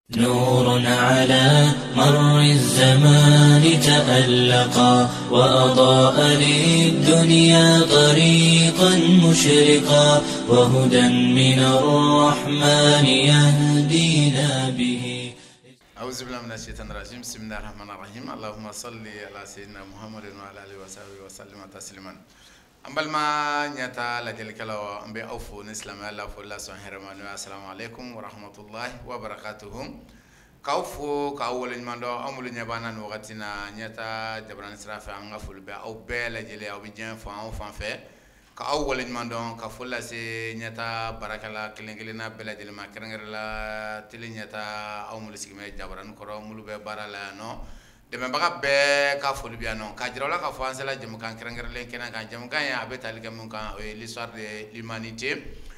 نور على مر الزمان تألقا وأضاء للدنيا طريقا مشرقا وهدى من الرحمن يهدينا به. أعوذ بالله من الشيطان الرجيم. بسم الله الرحمن الرحيم. اللهم صل على سيدنا محمد وعلى آله وصحبه وسلم تسليما. أمبالما نياتا لجلكلا أمبي أوفو نسلم الله فلا سبحانه السلام عليكم ورحمة الله وبركاته. كأوفو كأول من دو أمول نيابانا نوغتنا نياتا جبران سرافة أنغفول بي أو بي لجلي أو بيجين فان فان كأول من دو كفولا سي نياتا بركلا كلينغلينا بلا جلي ما كرنغرلا تلي نياتا أمول سيكمي جبران كرو مولو بي بارا نو deme baga be ka foli biya non ka jirola ka fo ansela jëm kan kerengere kena kan jëm kan ya betal ke mun kan l'histoire de l'humanité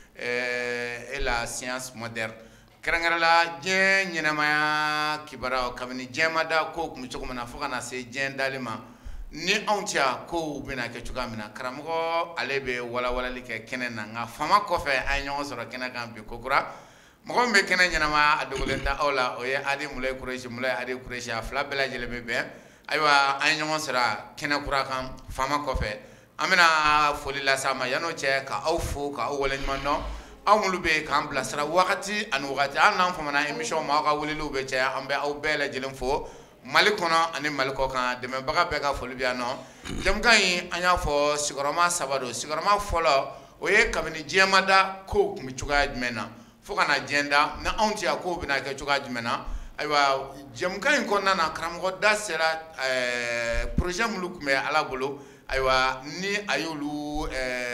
et la science moderne kerengere la je nyina ma kibara kamini jema da ko mu choko na foka na se jen dalima ni ontia ko bina ke chuka mina karamugo alebe wala like kenena nga fama ko fe ay nyon soro kena kan bi kokura mako be kena nyama adogolenta ola oye adi mulay kureshi mulay adi kureshi afla bela jele bebe aywa ay nyama sera kena kura kan fama kofe amina foli la sama yano che ka awfu ka awolen mando amulu be kan blasra wakati an wakati an famana emission ma ka wolilu be che ambe aw bela jele fo malikono ani maliko kan de me baga be ka foli biano jam kan anya fo sigoroma sabado sigoroma folo oye kabini jemada ko mi chuga mena fokana agenda na onti ko bina ke chuka jumena aywa jemkan ko nana kramgo dasera projet muluk me ala bolo aywa ni ayulu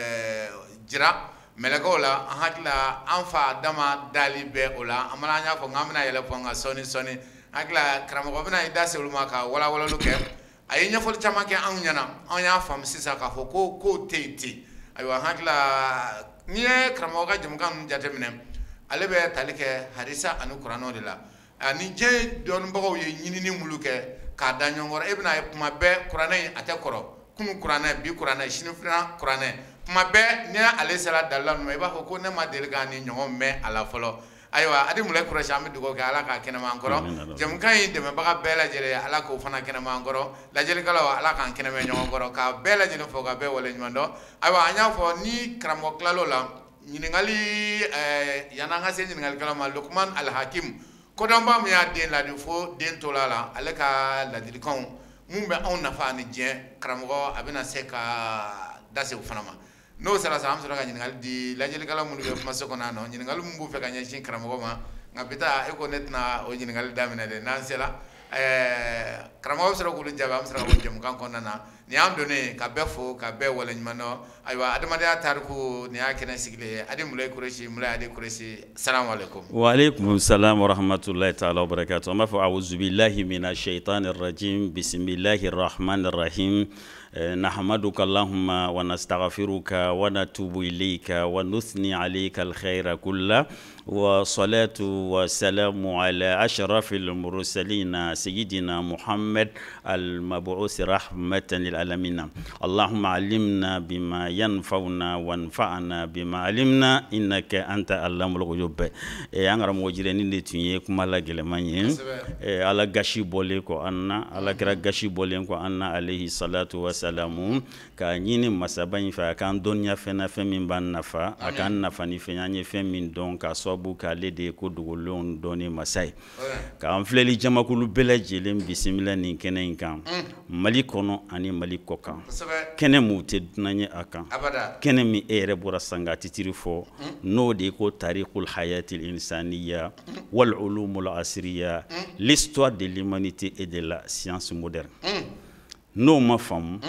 jira melekola hakla anfa dama dali be ola amala nya ko ngamna yele fonga soni hakla kramgo bina daselu maka wala lu ke ay nya fol chama ke anya fam sisa ka foko ko tete aywa hakla ni kramgo ga jemkan jatemne alebe talike harisa anu qur'ano de la ani je don bago ye nyini muluke ka danyo ngora ibna kuma be qur'ana ate koro kunu qur'ana bi qur'ana shinufra qur'ana kuma be ne ale sala dallan me ba ko ne ma delga ni nyom me ala folo aywa adi mulay qur'an am dugo ga ala ka kena ma ngoro jam kay de me baga be la jere ala ko fana kena ma ngoro la jere kala ala kan kena me nyom ngoro ka be la jere fo ga be wala nyando aywa anya fo ni kramo klalo la ñingali yananga sen ñingali kalama Luqman al-Hakim ko damba mi ya den la defo den tolala alaka la dirikon mumbe on nafa ni je kramo abina seka dase fanama no sala sam sura ñingali di la jeli kala mun be masoko nano ñingali mumbu fe ganya shin kramo ma ngabita e ko netna o ñingali damina de nan sela kramo sura ko lu jaba am sura ko jëm kan ko nana ni am donné ka befo ka be wala nymano aywa adamada tarku ni akena sigle adi mulay kureshi mulay adi kureshi assalamu alaikum wa alaikum assalam wa rahmatullahi ta'ala wa barakatuh ma fa a'udhu billahi minash shaitanir rajim bismillahir rahmanir rahim نحمدك اللهم ونستغفرك ونتوب إليك ونثني عليك الخير كله والصلاة والسلام على أشرف المرسلين سيدنا محمد المبعوث رحمة للعالمين اللهم علمنا بما ينفعنا وانفعنا بما علمنا إنك أنت علام الغيوب أنا موجرين اللي تنيك مالا جلمانين على غشي بوليكو أنا على غشي بوليكو أنا عليه الصلاة والسلام ka nyini masaban fa kan donya fena femin ban nafa akan nafa ni fenanye femin don ka sobu ka lede ko dugolon doni masai ka an fleli jamakulu belajelen bisimila ni kenen kan mali kono ani mali kokan kene mute dunanye akan kene mi ere bora sanga titiri fo no de ko tariqul hayatil insaniya wal ulumul asriya l'histoire de l'humanité et de la science moderne no ma fam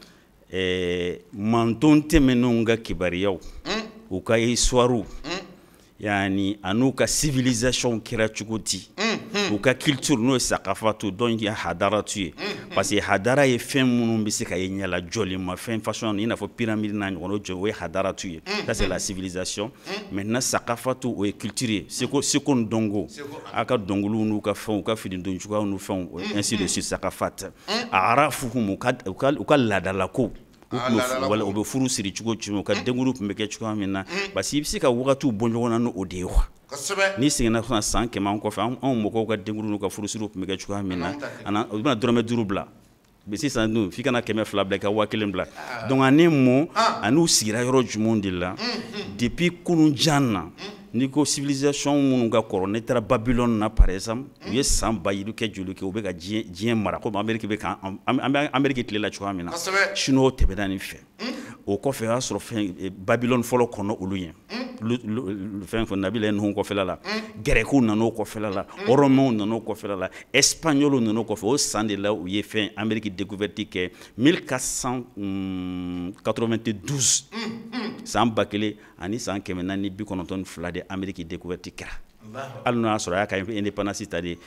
manton temenunga kibariyaw u ka histoire yani anuka civilisation kira chuguti u ka culture no sakafatu donc ya hadara tuye parce que hadara ye fem munun bi se ka yenyala joli ma fem façon ina fo pyramide na ngono jo we hadara tuye ça c'est la civilisation maintenant sakafatu ou culture c'est qu'on dongo aka dongulu nu ka fon ka fidin don chuka nu fon ainsi de suite sakafat arafuhum ka ladala ko wala obe furu siri chugo chumo ka denguru pemeke chuka mina basi ibisi ka wugatu bonjo na no odewa ni seginna fana san kɛmɛ an kɔfɛ anw mɔgɔw ka denkuru n'u ka furusiriw tun bɛ kɛ cogoya min na u bɛna dɔrɔmɛ 5 bila mais sisan dun f'i kana 200 bila i ka 1000 bila donc ani mɔ an'u sigira yɔrɔ jumɛnw de la depuis kununjan na n'i ko civilisation minnu ka kɔrɔ ne taara Babylone na par exemple u ye san bayiru kɛ joli kɛ u bɛ ka diɲɛ mara komi Amérique bɛ ka an bɛ Amérique tilela cogoya min na Chinois tɛmɛna nin fɛ o kɔfɛ o y'a sɔrɔ fɛn Babylone fɔlɔ kɔnɔ olu ye fɛn fɔ Nabila Nuhun kɔfɛla la Gɛrɛkiw nan'o kɔfɛla la Ɔrɔmɛw nan'o kɔfɛla la Espagnolw nan'o kɔfɛ o san de la u ye fɛn Amérique découverte kɛ 1492 san 1000 ani san 492 de Amérique découverte kɛra hali n'o y'a sɔrɔ a y'a ka indépendance ta de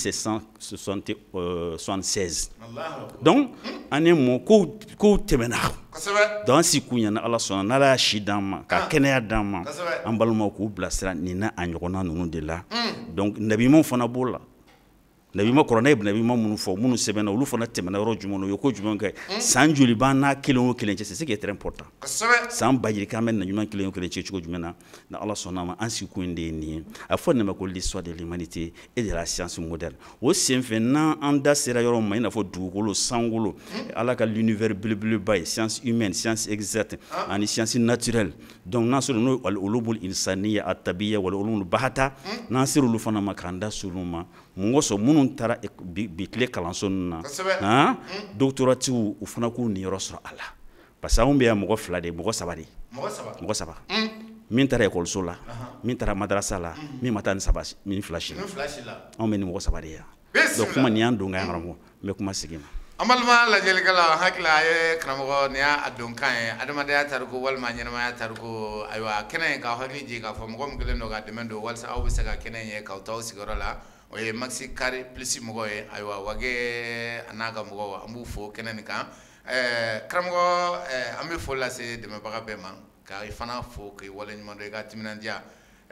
1776 donc an ye mɔ kow tɛmɛna donc an si kun ɲɛna Ala sɔnna n'Ala y'a si d'an ma ka kɛnɛya d'an ma an balimaw k'u bilasira nin n'a a ɲɔgɔnna ninnu de la donc nabiɲumanw fana b'o la nabiɲuman kɔrɔ ne ye nabiɲuman minnu fɔ minnu sɛbɛnna olu fana tɛmɛna yɔrɔ jumɛn u ye ko jumɛn kɛ san joli b'an n'a kelen o kelen cɛ c'est ce qui est très important san baji k'an bɛ nabiɲuman kelen o kelen cɛ cogo jumɛn na ni Ala sɔnna ma an si kun de ye nin ye a fɔ nin ma ko l'histoire de l'humanité et de la science moderne o senfɛ n'an da sera yɔrɔ ma i n'a fɔ dugukolo sankolo Ala ka l'univers belebeleba ye science humaine science exacte ani science naturelle donc n'a sɔrɔ n'o al-ulumul insaniya at-tabiyya wal ulumul bahata n'an sera olu fana ma k'an da s'olu ma mɔgɔ sɔrɔ minnu taara bi tile kalanso ninnu na doctoratiw u fana k'u niyɔrɔ sɔrɔ a la parce que anw bɛ yan mɔgɔ 2 de mɔgɔ 3 de mɔgɔ 3 min taara ekɔliso la min taara madarasa la min ma taa ni 2 si la anw bɛ ni mɔgɔ 3 de yan donc kuma nin y'an don kan karamɔgɔ n bɛ kuma segin ma an balima lajɛlikɛlaw hakili a ye karamɔgɔ nin y'a donkan ye adamadenya tariku walima ɲɛnamaya tariku ayiwa kɛnɛ in k'aw hakili jigin k'a fɔ mɔgɔ min kɛlen don ka dɛmɛ don walasa aw bɛ se ka kɛnɛ in ye k'aw to aw sigiyɔrɔ la o ye Maxi Carré Plus mɔgɔ ye ayiwa Wage a n'a ka mɔgɔw an b'u fo kɛnɛ nin kan karamɔgɔ an bɛ foli lase dɛmɛbaga bɛɛ ma ka i fana fo k'i waleɲuman dɔn i ka timinandiya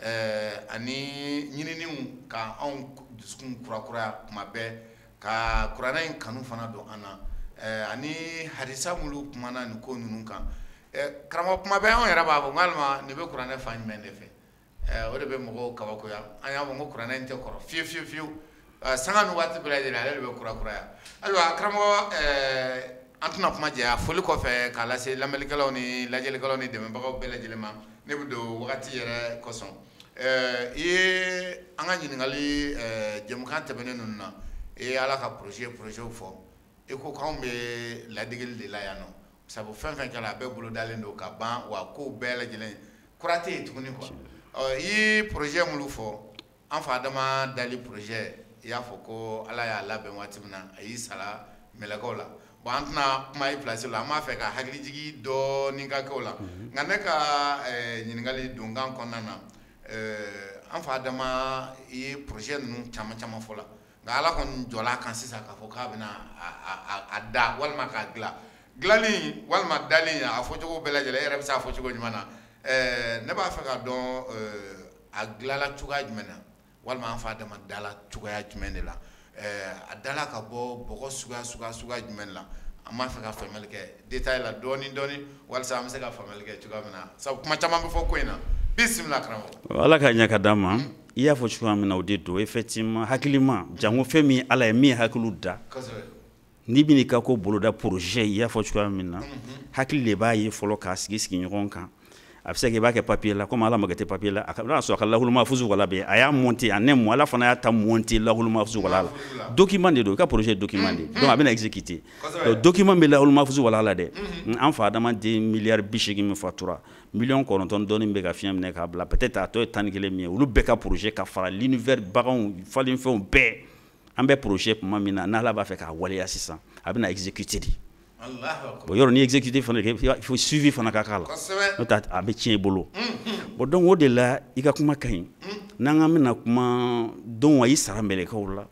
ani ɲininiw ka anw dusukun kurakuraya kuma bɛɛ ka kuranɛ in kanu fana don an na ani hadisa minnu kumana nin ko ninnu kan karamɔgɔ kuma bɛɛ anw yɛrɛ b'a fɔ walima nin bɛ kuranɛ fan jumɛn de fɛ o de bɛ mɔgɔw kabakoya an y'a fɔ ko kuranɛ in tɛ kɔrɔ fiyewu sanga ni waati bɛɛ lajɛlen ale de bɛ kurakuraya ayiwa karamɔgɔ an tɛna kuma jɛya foli kɔfɛ k'a lase lamɛnnikɛlaw ni lajɛlikɛlaw ni dɛmɛbagaw bɛɛ lajɛlen ma ne bɛ don wagati yɛrɛ kosɔn i ye an ka ɲininkali jɛmukan tɛmɛnen ninnu na i ye Ala ka projet fɔ i ko k'anw bɛ ladegeli de la yan nɔ sabu fɛn fɛn kɛra a bɛɛ bolo dalen don ka ban wa kow bɛɛ lajɛlen kura tɛ yen tuguni quoi i ye projet minnu fɔ an fa Adama Dali projet i y'a fɔ ko Ala y'a labɛn waati min na a y'i sara mɛlɛkɛw la bon an tɛna kuma i place la an b'a fɛ ka hakilijigi dɔɔni ka kɛ o la nka ne ka ɲininkali donkan kɔnɔna na an fa Adama i ye projet ninnu caman fɔ la nka Ala kɔni jɔla kan sisan k'a fɔ k'a bɛna a da walima k'a dilanni walima dali a fɔcogo bɛɛ lajɛlen e yɛrɛ bɛ se a fɔcogo jumɛn na ne b'a fɛ ka dɔn a dilanla cogoya jumɛn na walima an fa Adama dala cogoya jumɛn de la a dala ka bɔ bɔgɔ suguya jumɛn la an b'a fɛ ka faamuyali kɛ détail la dɔɔni walasa an bɛ se ka faamuyali kɛ cogoya min na sabu kuma caman bɛ fɔ ko in na bisimila karamɔgɔ. Ala ka ɲɛ ka d'an ma i y'a fɔ cogoya min na o de don effectivement hakilima jango fɛn min Ala ye min hakiliw da n'i bɛn'i ka ko boloda projet i y'a fɔ cogoya min na hakili de b'a ye fɔlɔ k'a sigi ɲɔgɔn kan a bɛ se k'i b'a kɛ papier la comme Ala ma kɛ tɛ papier la a ka sɔrɔ a ka lahul mahfuz wala bɛ a y'a monter en un mois Ala fana y'a ta monter lahul mahfuz wala la document de don i ka projet document de donc a bɛna exécuter donc document bɛ lahul mahfuz wala la dɛ an fa adamaden miliyari 80 min fatura miliyɔn 9 dɔɔni bɛ ka fiɲɛ minɛ k'a bila peut-être a tɔ ye 11 min ye olu bɛɛ ka projet ka fara l'univers baganw falenfɛnw bɛɛ an bɛ projet tuma min na n'Ala b'a fɛ k'a waleya sisan a bɛna exécuter de. Bon yɔrɔ ni exécuté fana il faut suivi fana ka k'a la n'o tɛ a bɛ tiɲɛ i bolo bon donc o de la i ka kuma ka ɲi n'an ka bɛna kuma don a y'i sara mɛlɛkɛw la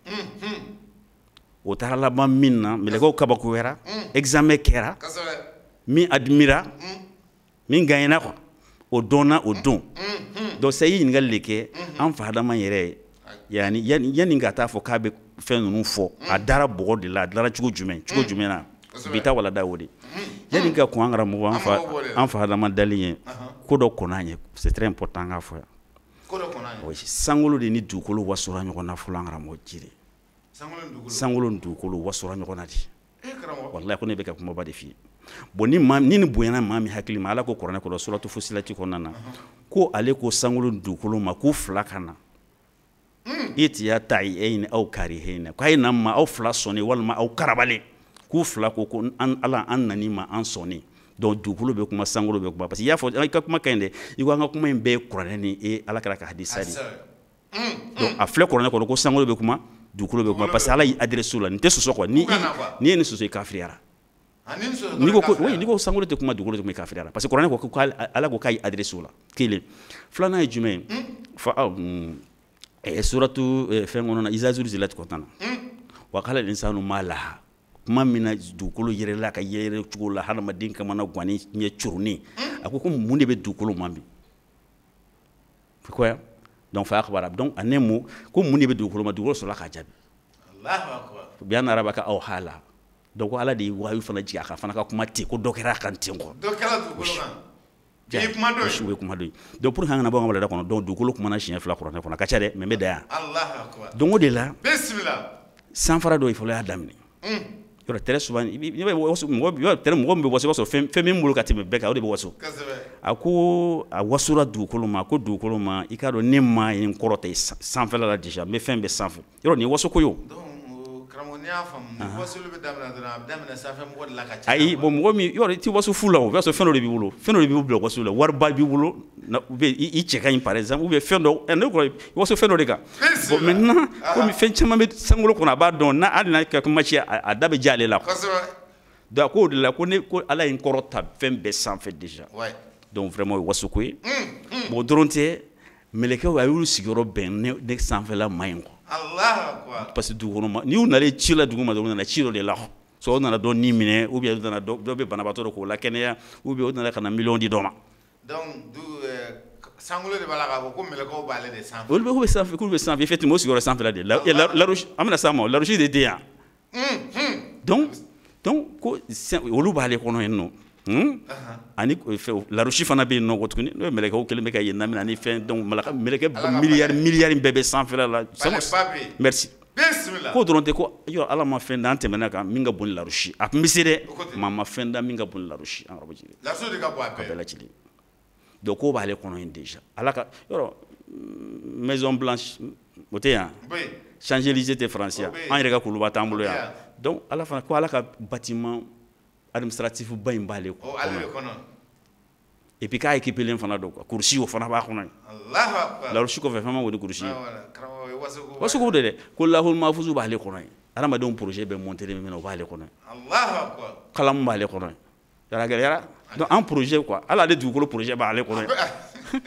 o taara laban min na mɛlɛkɛw kabakoyara examen kɛra min admira min gagnera quoi o donna o don donc ça y'i ɲininkali de kɛ an fa Adama yɛrɛ yanni ka taa fɔ k'a bɛ fɛn ninnu fɔ a dara bɔgɔ de la a dilara cogo jumɛn na bita wala da o de yanni ka kun an karamɔgɔ an fa Adama Dali ye ko dɔ kɔnna an ye c'est très important an k'a fɔ yan oui sangolo de ni dugukolo wasura ɲɔgɔn na fɔlɔ an karamɔgɔ jire sangolo ni dugukolo wasura ɲɔgɔn na de wallahi ko ne bɛ ka kumaba de f'i ye bon ni ni bonyana maa min hakili ma ala ko kuranɛ kɔnɔ suratu fusilati kɔnɔna na ko ale ko sangolo ni dugukolo ma k'u fila ka na itiya ta'i'ayni aw karihayni ko a ye na ma aw fila sɔnni walima aw karabalen k'u fila ko ala an nani ma an sɔnni donc dugukolo bɛ kuma sangolo bɛ kuma parce que i y'a fɔ i ka kuma ka ɲi dɛ i ko an ka kuma in bɛɛ ye kuranɛ ni ala kɛra ka hadisa de donc a filɛ kuranɛ kɔnɔ ko sangolo bɛ kuma dugukolo bɛ kuma parce que ala y'i adressé o la nin tɛ sɔsɔ quoi ni ye nin sɔsɔ i kafiriyara n'i ko sangolo tɛ kuma dugukolo tɛ kuma i kafiriyara parce que kuranɛ ko ala ko k'a y'i adressé o la kelen filanan ye jumɛn ye fa suratu fɛn kɔnɔ na iza zulzilat kɔnɔna na wa qala al-insanu ma laha kuma min na dugukolo yɛrɛla ka yɛrɛ cogo la hadamaden kamana ganni ɲɛ curunin a ko mun de bɛ dugukolo man bi quoi donc fa akhbara donc en un mot ko mun de bɛ dugukolo ma dugukolo sɔrɔla k'a jaabi Allahu akbar bi an araba ka aw hala donc ala de ye wahayu fana jigin a kan fana ka kuma ten ko dɔ kɛra a kan ten quoi dɔ kɛra dugukolo kan i kuma dɔ ye o ye kuma dɔ ye donc pour que an kana bɔ an ka walanda kɔnɔ donc dugukolo kumana siɲɛ fila kuranɛ kɔnɔ a ka ca dɛ mais n bɛ dan yan Allahu akbar donc o de la bisimila sanfara dɔ ye fɔlɔ y'a daminɛ yɔrɔ tɛrɛ souvent mɔgɔ min bɛ waso i b'a sɔrɔ fɛn min bolo ka tɛmɛ bɛɛ kan o de bɛ waso a ko a wasura dugukolo ma ko dugukolo ma i k'a dɔn ne ma ye n kɔrɔ ta sanfɛla la déjà n bɛ fɛn bɛɛ sanfɛ yɔrɔ nin ye waso ko ye o karamɔgɔ n'i y'a faamu wasolo bɛ daminɛ dɔrɔn a bɛ daminɛ sanfɛ mɔgɔ de la ka ca ayi bon mɔgɔ min yɔrɔ i tɛ waso fu la o i b'a sɔrɔ fɛn dɔ de b'i bolo fɛn dɔ de b'i bila waso la wariba b'i bolo ou bien i cɛ ka ɲi par exemple ou bien fɛn dɔ ne kɔrɔ waso fɛn dɔ de kan bon maintenant komi fɛn caman bɛ sankolo kɔnɔ a b'a dɔn n'a hali n'a ka kuma ci a da bɛ ja ale la donc a ko o de la ko ala ye n kɔrɔ ta fɛn bɛɛ sanfɛ déjà donc vraiment o ye waso ko ye bon o dɔrɔn tɛ mɛlɛkɛw a y'olu sigiyɔrɔ bɛn ne sanfɛla ma ɲi quoi parce que dugukɔnɔ ma n'i y'u nalen ci la dugu ma dɔrɔn u nana ci dɔ de la so o nana dɔ ni minɛ ou bien u nana dɔ bɛ banabaatɔ dɔ k'o la kɛnɛya ou bien u nana ka na miliyɔn di dɔ ma donc sangolo de b'a la k'a fɔ ko mɛlɛkɛw b'ale de sanfɛ olu bɛ sanfɛ k'olu bɛ sanfɛ effectivement o sigiyɔrɔ sanfɛla de la an bɛna s'a ma o larosi de den yan donc ko olu b'ale kɔnɔ yen nɔ ani larosi fana bɛ yen nɔ ko tuguni n'o ye mɛlɛkɛw kelen bɛ ka yen lamɛn ani fɛn donc mɛlɛkɛ miliyari bɛɛ bɛ sanfɛla la merci ko dɔrɔn tɛ ko yɔrɔ ala ma fɛn da an tɛmɛna kan min ka bon ni larosi a tun bɛ se dɛ maa ma fɛn da min ka bon ni larosi an yɔrɔ jeli larosi de ka bon a bɛɛ lajɛlen donc ko b'ale kɔnɔ yen déjà ala ka yɔrɔ maison blanche o tɛ yan Champs-Élysées tɛ faransi yan an yɛrɛ ka kuluba t'an bolo yan donc ala fana ko ala ka bâtiment administratif ba in b'ale kɔnɔ et puis k'a équipelen fana don quoi kurusi o fana b'a kɔnɔ yen larosi kɔfɛ fɛn ma o de kurusi ye waso ko de dɛ ko lahul mahfuzu b'ale kɔnɔ yen adamadenw projet bɛ monter min na o b'ale kɔnɔ yen kalamu b'ale kɔnɔ yen yara gɛlɛyara donc an projet quoi ala ale dugukolo projet b'ale kɔnɔ yen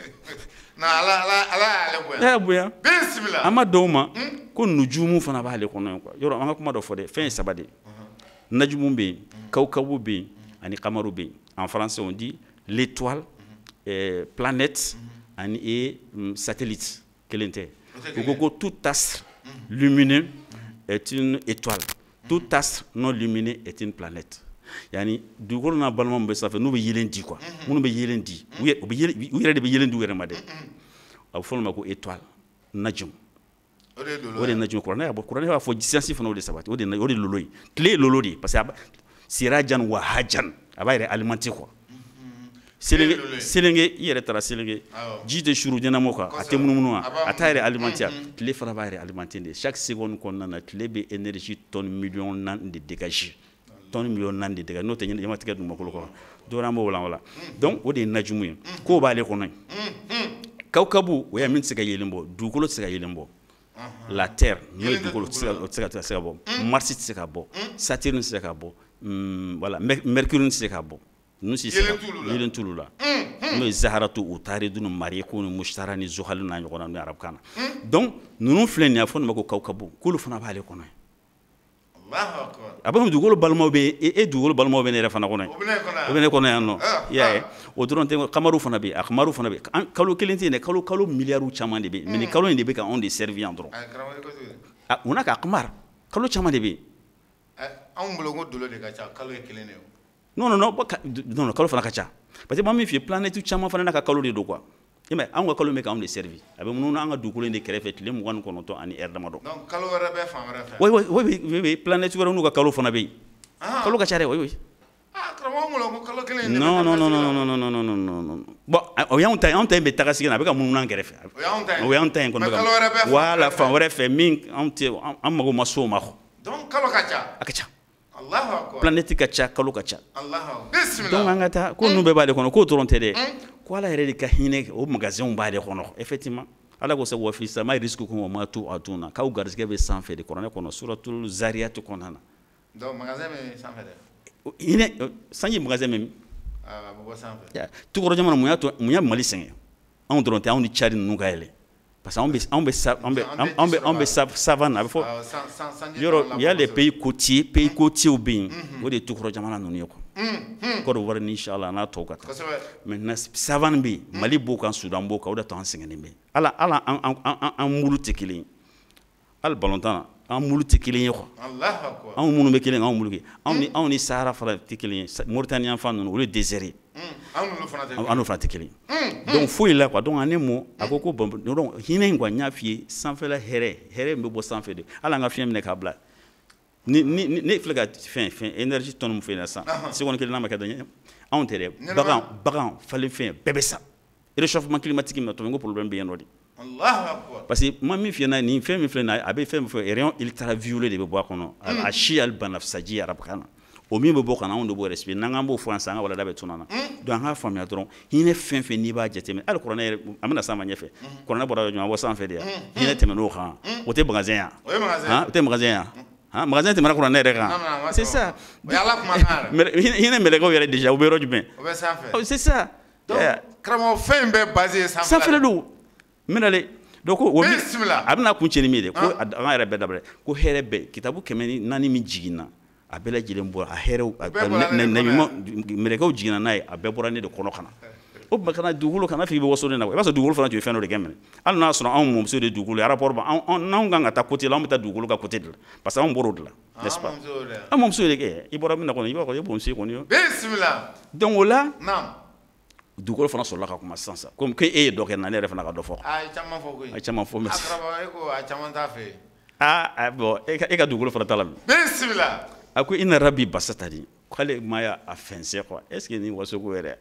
ala y'ale bonya an ma dɔw ma ko nujumu fana b'ale kɔnɔ yen quoi yɔrɔ an ka kuma dɔ fɔ dɛ fɛn ye saba de najumu bɛ yen kawkabu bɛ yen ani kamaru bɛ yen en français on dit l'étoile planète ani satellite kelen tɛ u ko ko tout astre lumineux est une étoile tout astre non lumineux est une planète yani dugukolo n'a balima min bɛ sanfɛ n'u bɛ yelen di quoi minnu bɛ yelen di u yɛrɛ de bɛ yelen di u yɛrɛ ma dɛ a bɛ fɔ olu ma ko étoile najum o de ye najum kuranɛ b'a fɔ siyansi fana o de sabati o de lolo ye tile ye lolo de ye parce que sirajan wa hajan a b'a yɛrɛ alimenter quoi selenge i yɛrɛ taara selenge ji tɛ suru ɲɛnama kan a tɛ munumunu a t'a yɛrɛ alimenter tile fana b'a yɛrɛ alimenter de chaque seconde kɔnɔna na tile bɛ énergie tonne million 4 de dégager tonne million 4 de dégager n'o tɛ ɲamatigɛ dugumakolo kɔnɔ dɔwɛrɛ an b'o wala donc o de ye najumu ye k'o b'ale kɔnɔ yen kawkabu o ye min tɛ se ka yelen bɔ dugukolo tɛ se ka yelen bɔ la terre n'o ye dugukolo o tɛ se ka bɔ mars tɛ se ka bɔ saturne tɛ se ka bɔ voilà mercure tɛ se ka bɔ ninnu si yelen t'olu la n'o ye zaharatu utaridun mariku ni mushtara ni zuhali n'a ɲɔgɔnna n'o ye arabukan na donc ninnu filɛ nin ye a fɔ nin ma ko kawkabu k'olu fana b'ale kɔnɔ yen a b'a fɔ dugukolo balimaw bɛ e dugukolo balimaw bɛ ne yɛrɛ fana kɔnɔ yen o bɛ ne kɔnɔ yan nɔ i y'a ye o dɔrɔn tɛ kamaru fana bɛ yen a kamaru fana bɛ yen kalo kelen tɛ yen dɛ kalo miliyariw caman de bɛ yen mais nin kalo in de bɛ ka anw de servir yan dɔrɔn o n'a ka kamara kalo caman de bɛ yen anw bolo ko dolo de ka ca kalo ye kelen de ye non kalo fana ka ca parce que maa min f'i ye planète caman fana n'a ka kalo de don quoi mais an ka kalo me ka on de servi abe mun an ka dugukolo de kɛrɛfɛ tile 29 ani heure damadɔ donc kalo wɛrɛ bɛ fan wɛrɛ fɛ oui planète wɛrɛ n'u ka kalo fana bɛ yen kalo ka ca dɛ oui ah karamɔgɔ ngolo ko kalo kelen non bon o y'anw ta in bɛ taga sigi na a bɛ ka munumunu an kɛrɛfɛ o y'anw ta in kɔni bɛ ka voilà fan wɛrɛ fɛ min an mago ma s'o ma donc kalo ka ca a ka ca Allahu akbar planète ka ca kalo ka ca Allahu bismillah donc an ka taa ko ninnu bɛɛ b'ale kɔnɔ k'o dɔrɔn tɛ dɛ ko ala yɛrɛ de ka hinɛ o magasinw b'ale kɔnɔ effectivement ala ko sabu wa fi sama rizqukum wa ma tu'atuna k'aw garisɛgɛ bɛ sanfɛ de kuranɛ kɔnɔ suratul zariyat kɔnɔna na donc magasin bɛ sanfɛ dɛ hinɛ sanji magasin bɛ min a bɛ bɔ sanfɛ tukɔrɔ jamana mun y'a Mali sɛgɛn anw dɔrɔn tɛ anw ni Tchad ninnu ka yɛlɛ parce que anw bɛ savane a bɛ fɔ yɔrɔ il y a les pays côtiers bɛ yen o de ye tukɔrɔ jamana ninnu ye quoi Côte d'Ivoire ni Inchallah n'a tɔw ka taa maintenant savane bɛ yen Mali b'o kan Sudan b'o kan o de to an sɛgɛnnen bɛ ala an mulu tɛ kelen ye hali balontan na an mulu tɛ kelen ye quoi anw minnu bɛ kelen anw mulu kɛ anw ni Sahara fana tɛ kelen ye Mauritanie yan fan ninnu olu ye désert ye an n'o fana tɛ kelen donc foyi la quoi donc an ne mɔ a ko bon donc hinɛ in quoi n y'a f'i ye sanfɛla hɛrɛ min bɛ bɔ sanfɛ de hali an ka fiɲɛ minɛ k'a bila ne filɛ ka fɛn énergie tonne min fɛ yen sisan seconde kelen n'a ma kɛ dɔn anw tɛ dɛ bagan falen fɛn bɛɛ bɛ sa réchauffement climatique min na tɔmɔ n ko problème bɛ yen nɔ de parce que ma min f'i ɲɛna nin fɛn min filɛ nin ye a bɛ fɛn min fɔ rayon ultraviolet de bɛ bɔ a kɔnɔ a si al-banafsaji arabukan na o min bɛ bɔ kana anw de b'o respect n'an k'an b'o fɔ an san an ka walada bɛ tunun na donc an k'a faamuya dɔrɔn hinɛ fɛn fɛn n'i b'a jateminɛ hali kuranɛ yɛrɛ an bɛna s'a ma ɲɛfɛ kuranɛ bɔra ɲɔgɔn bɔ sanfɛ de yan hinɛ tɛmɛn'o kan o tɛ magasin yan o tɛ magasin yan magasin tɛmɛna kuranɛ yɛrɛ kan c'est ça hinɛ mɛlɛkɛw yɛrɛ déjà u bɛ yɔrɔ jumɛn c'est ça karamɔgɔ fɛn bɛɛ basé sanfɛla don n bɛna le donc ko a bɛna kun cɛ ni min ye dɛ ko an yɛrɛ bɛɛ dabila ko hɛrɛ bɛɛ kitabu 400 min jiginna a bɛɛ lajɛlen bɔra a hɛrɛw mɛlɛkɛw jiginna n'a ye a bɛɛ bɔra ne de kɔnɔ ka na o tuma kana dugukolo kana f'i bɛ waso ne na i b'a sɔrɔ dugukolo fana tun ye fɛn dɔ de kɛ minɛ hali n'a sɔrɔ anw mɔmuso de dugukolo ye rapport b'an n'anw kan ka taa côté la anw bɛ taa dugukolo ka côté de la parce que anw bɔra o de la n'est-ce pas an mɔmuso de kɛ i bɔra min na kɔni i b'a fɔ i mɔmuso ye kɔni donc o la dugukolo fana sɔrɔla ka kuma sisan sa comme que e ye dɔ kɛ na ne yɛrɛ fana ka dɔ fɔ a ye caman fɔ koyi a ye caman fɔ merci a caman t'a fɛ bon e ka dugukolo fana t'a la bisimila a ko ina rabbi basatani k'ale ma y'a fɛnsɛ quoi est ce que nin wasoko yɛrɛ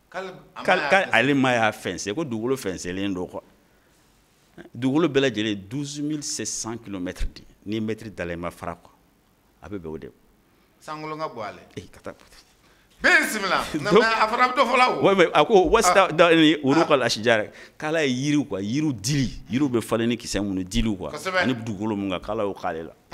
k'ale ma y'a fɛnsɛ ko dugukolo fɛnsɛlen don quoi dugukolo bɛɛ lajɛlen 12700 kilomètres de ni mètre dala ma fara quoi a bɛ bɛn o de sankolo ka bɔ ale ka taa bisimila a fana bɛ dɔ fɔ la o ouais mais a ko wasta ni urukal ashjar k'ala ye yiriw quoi yiriw yiriw bɛ falen ni kisɛ minnu diliw quoi ani dugukolo mun kan k'ala y'o k'ale la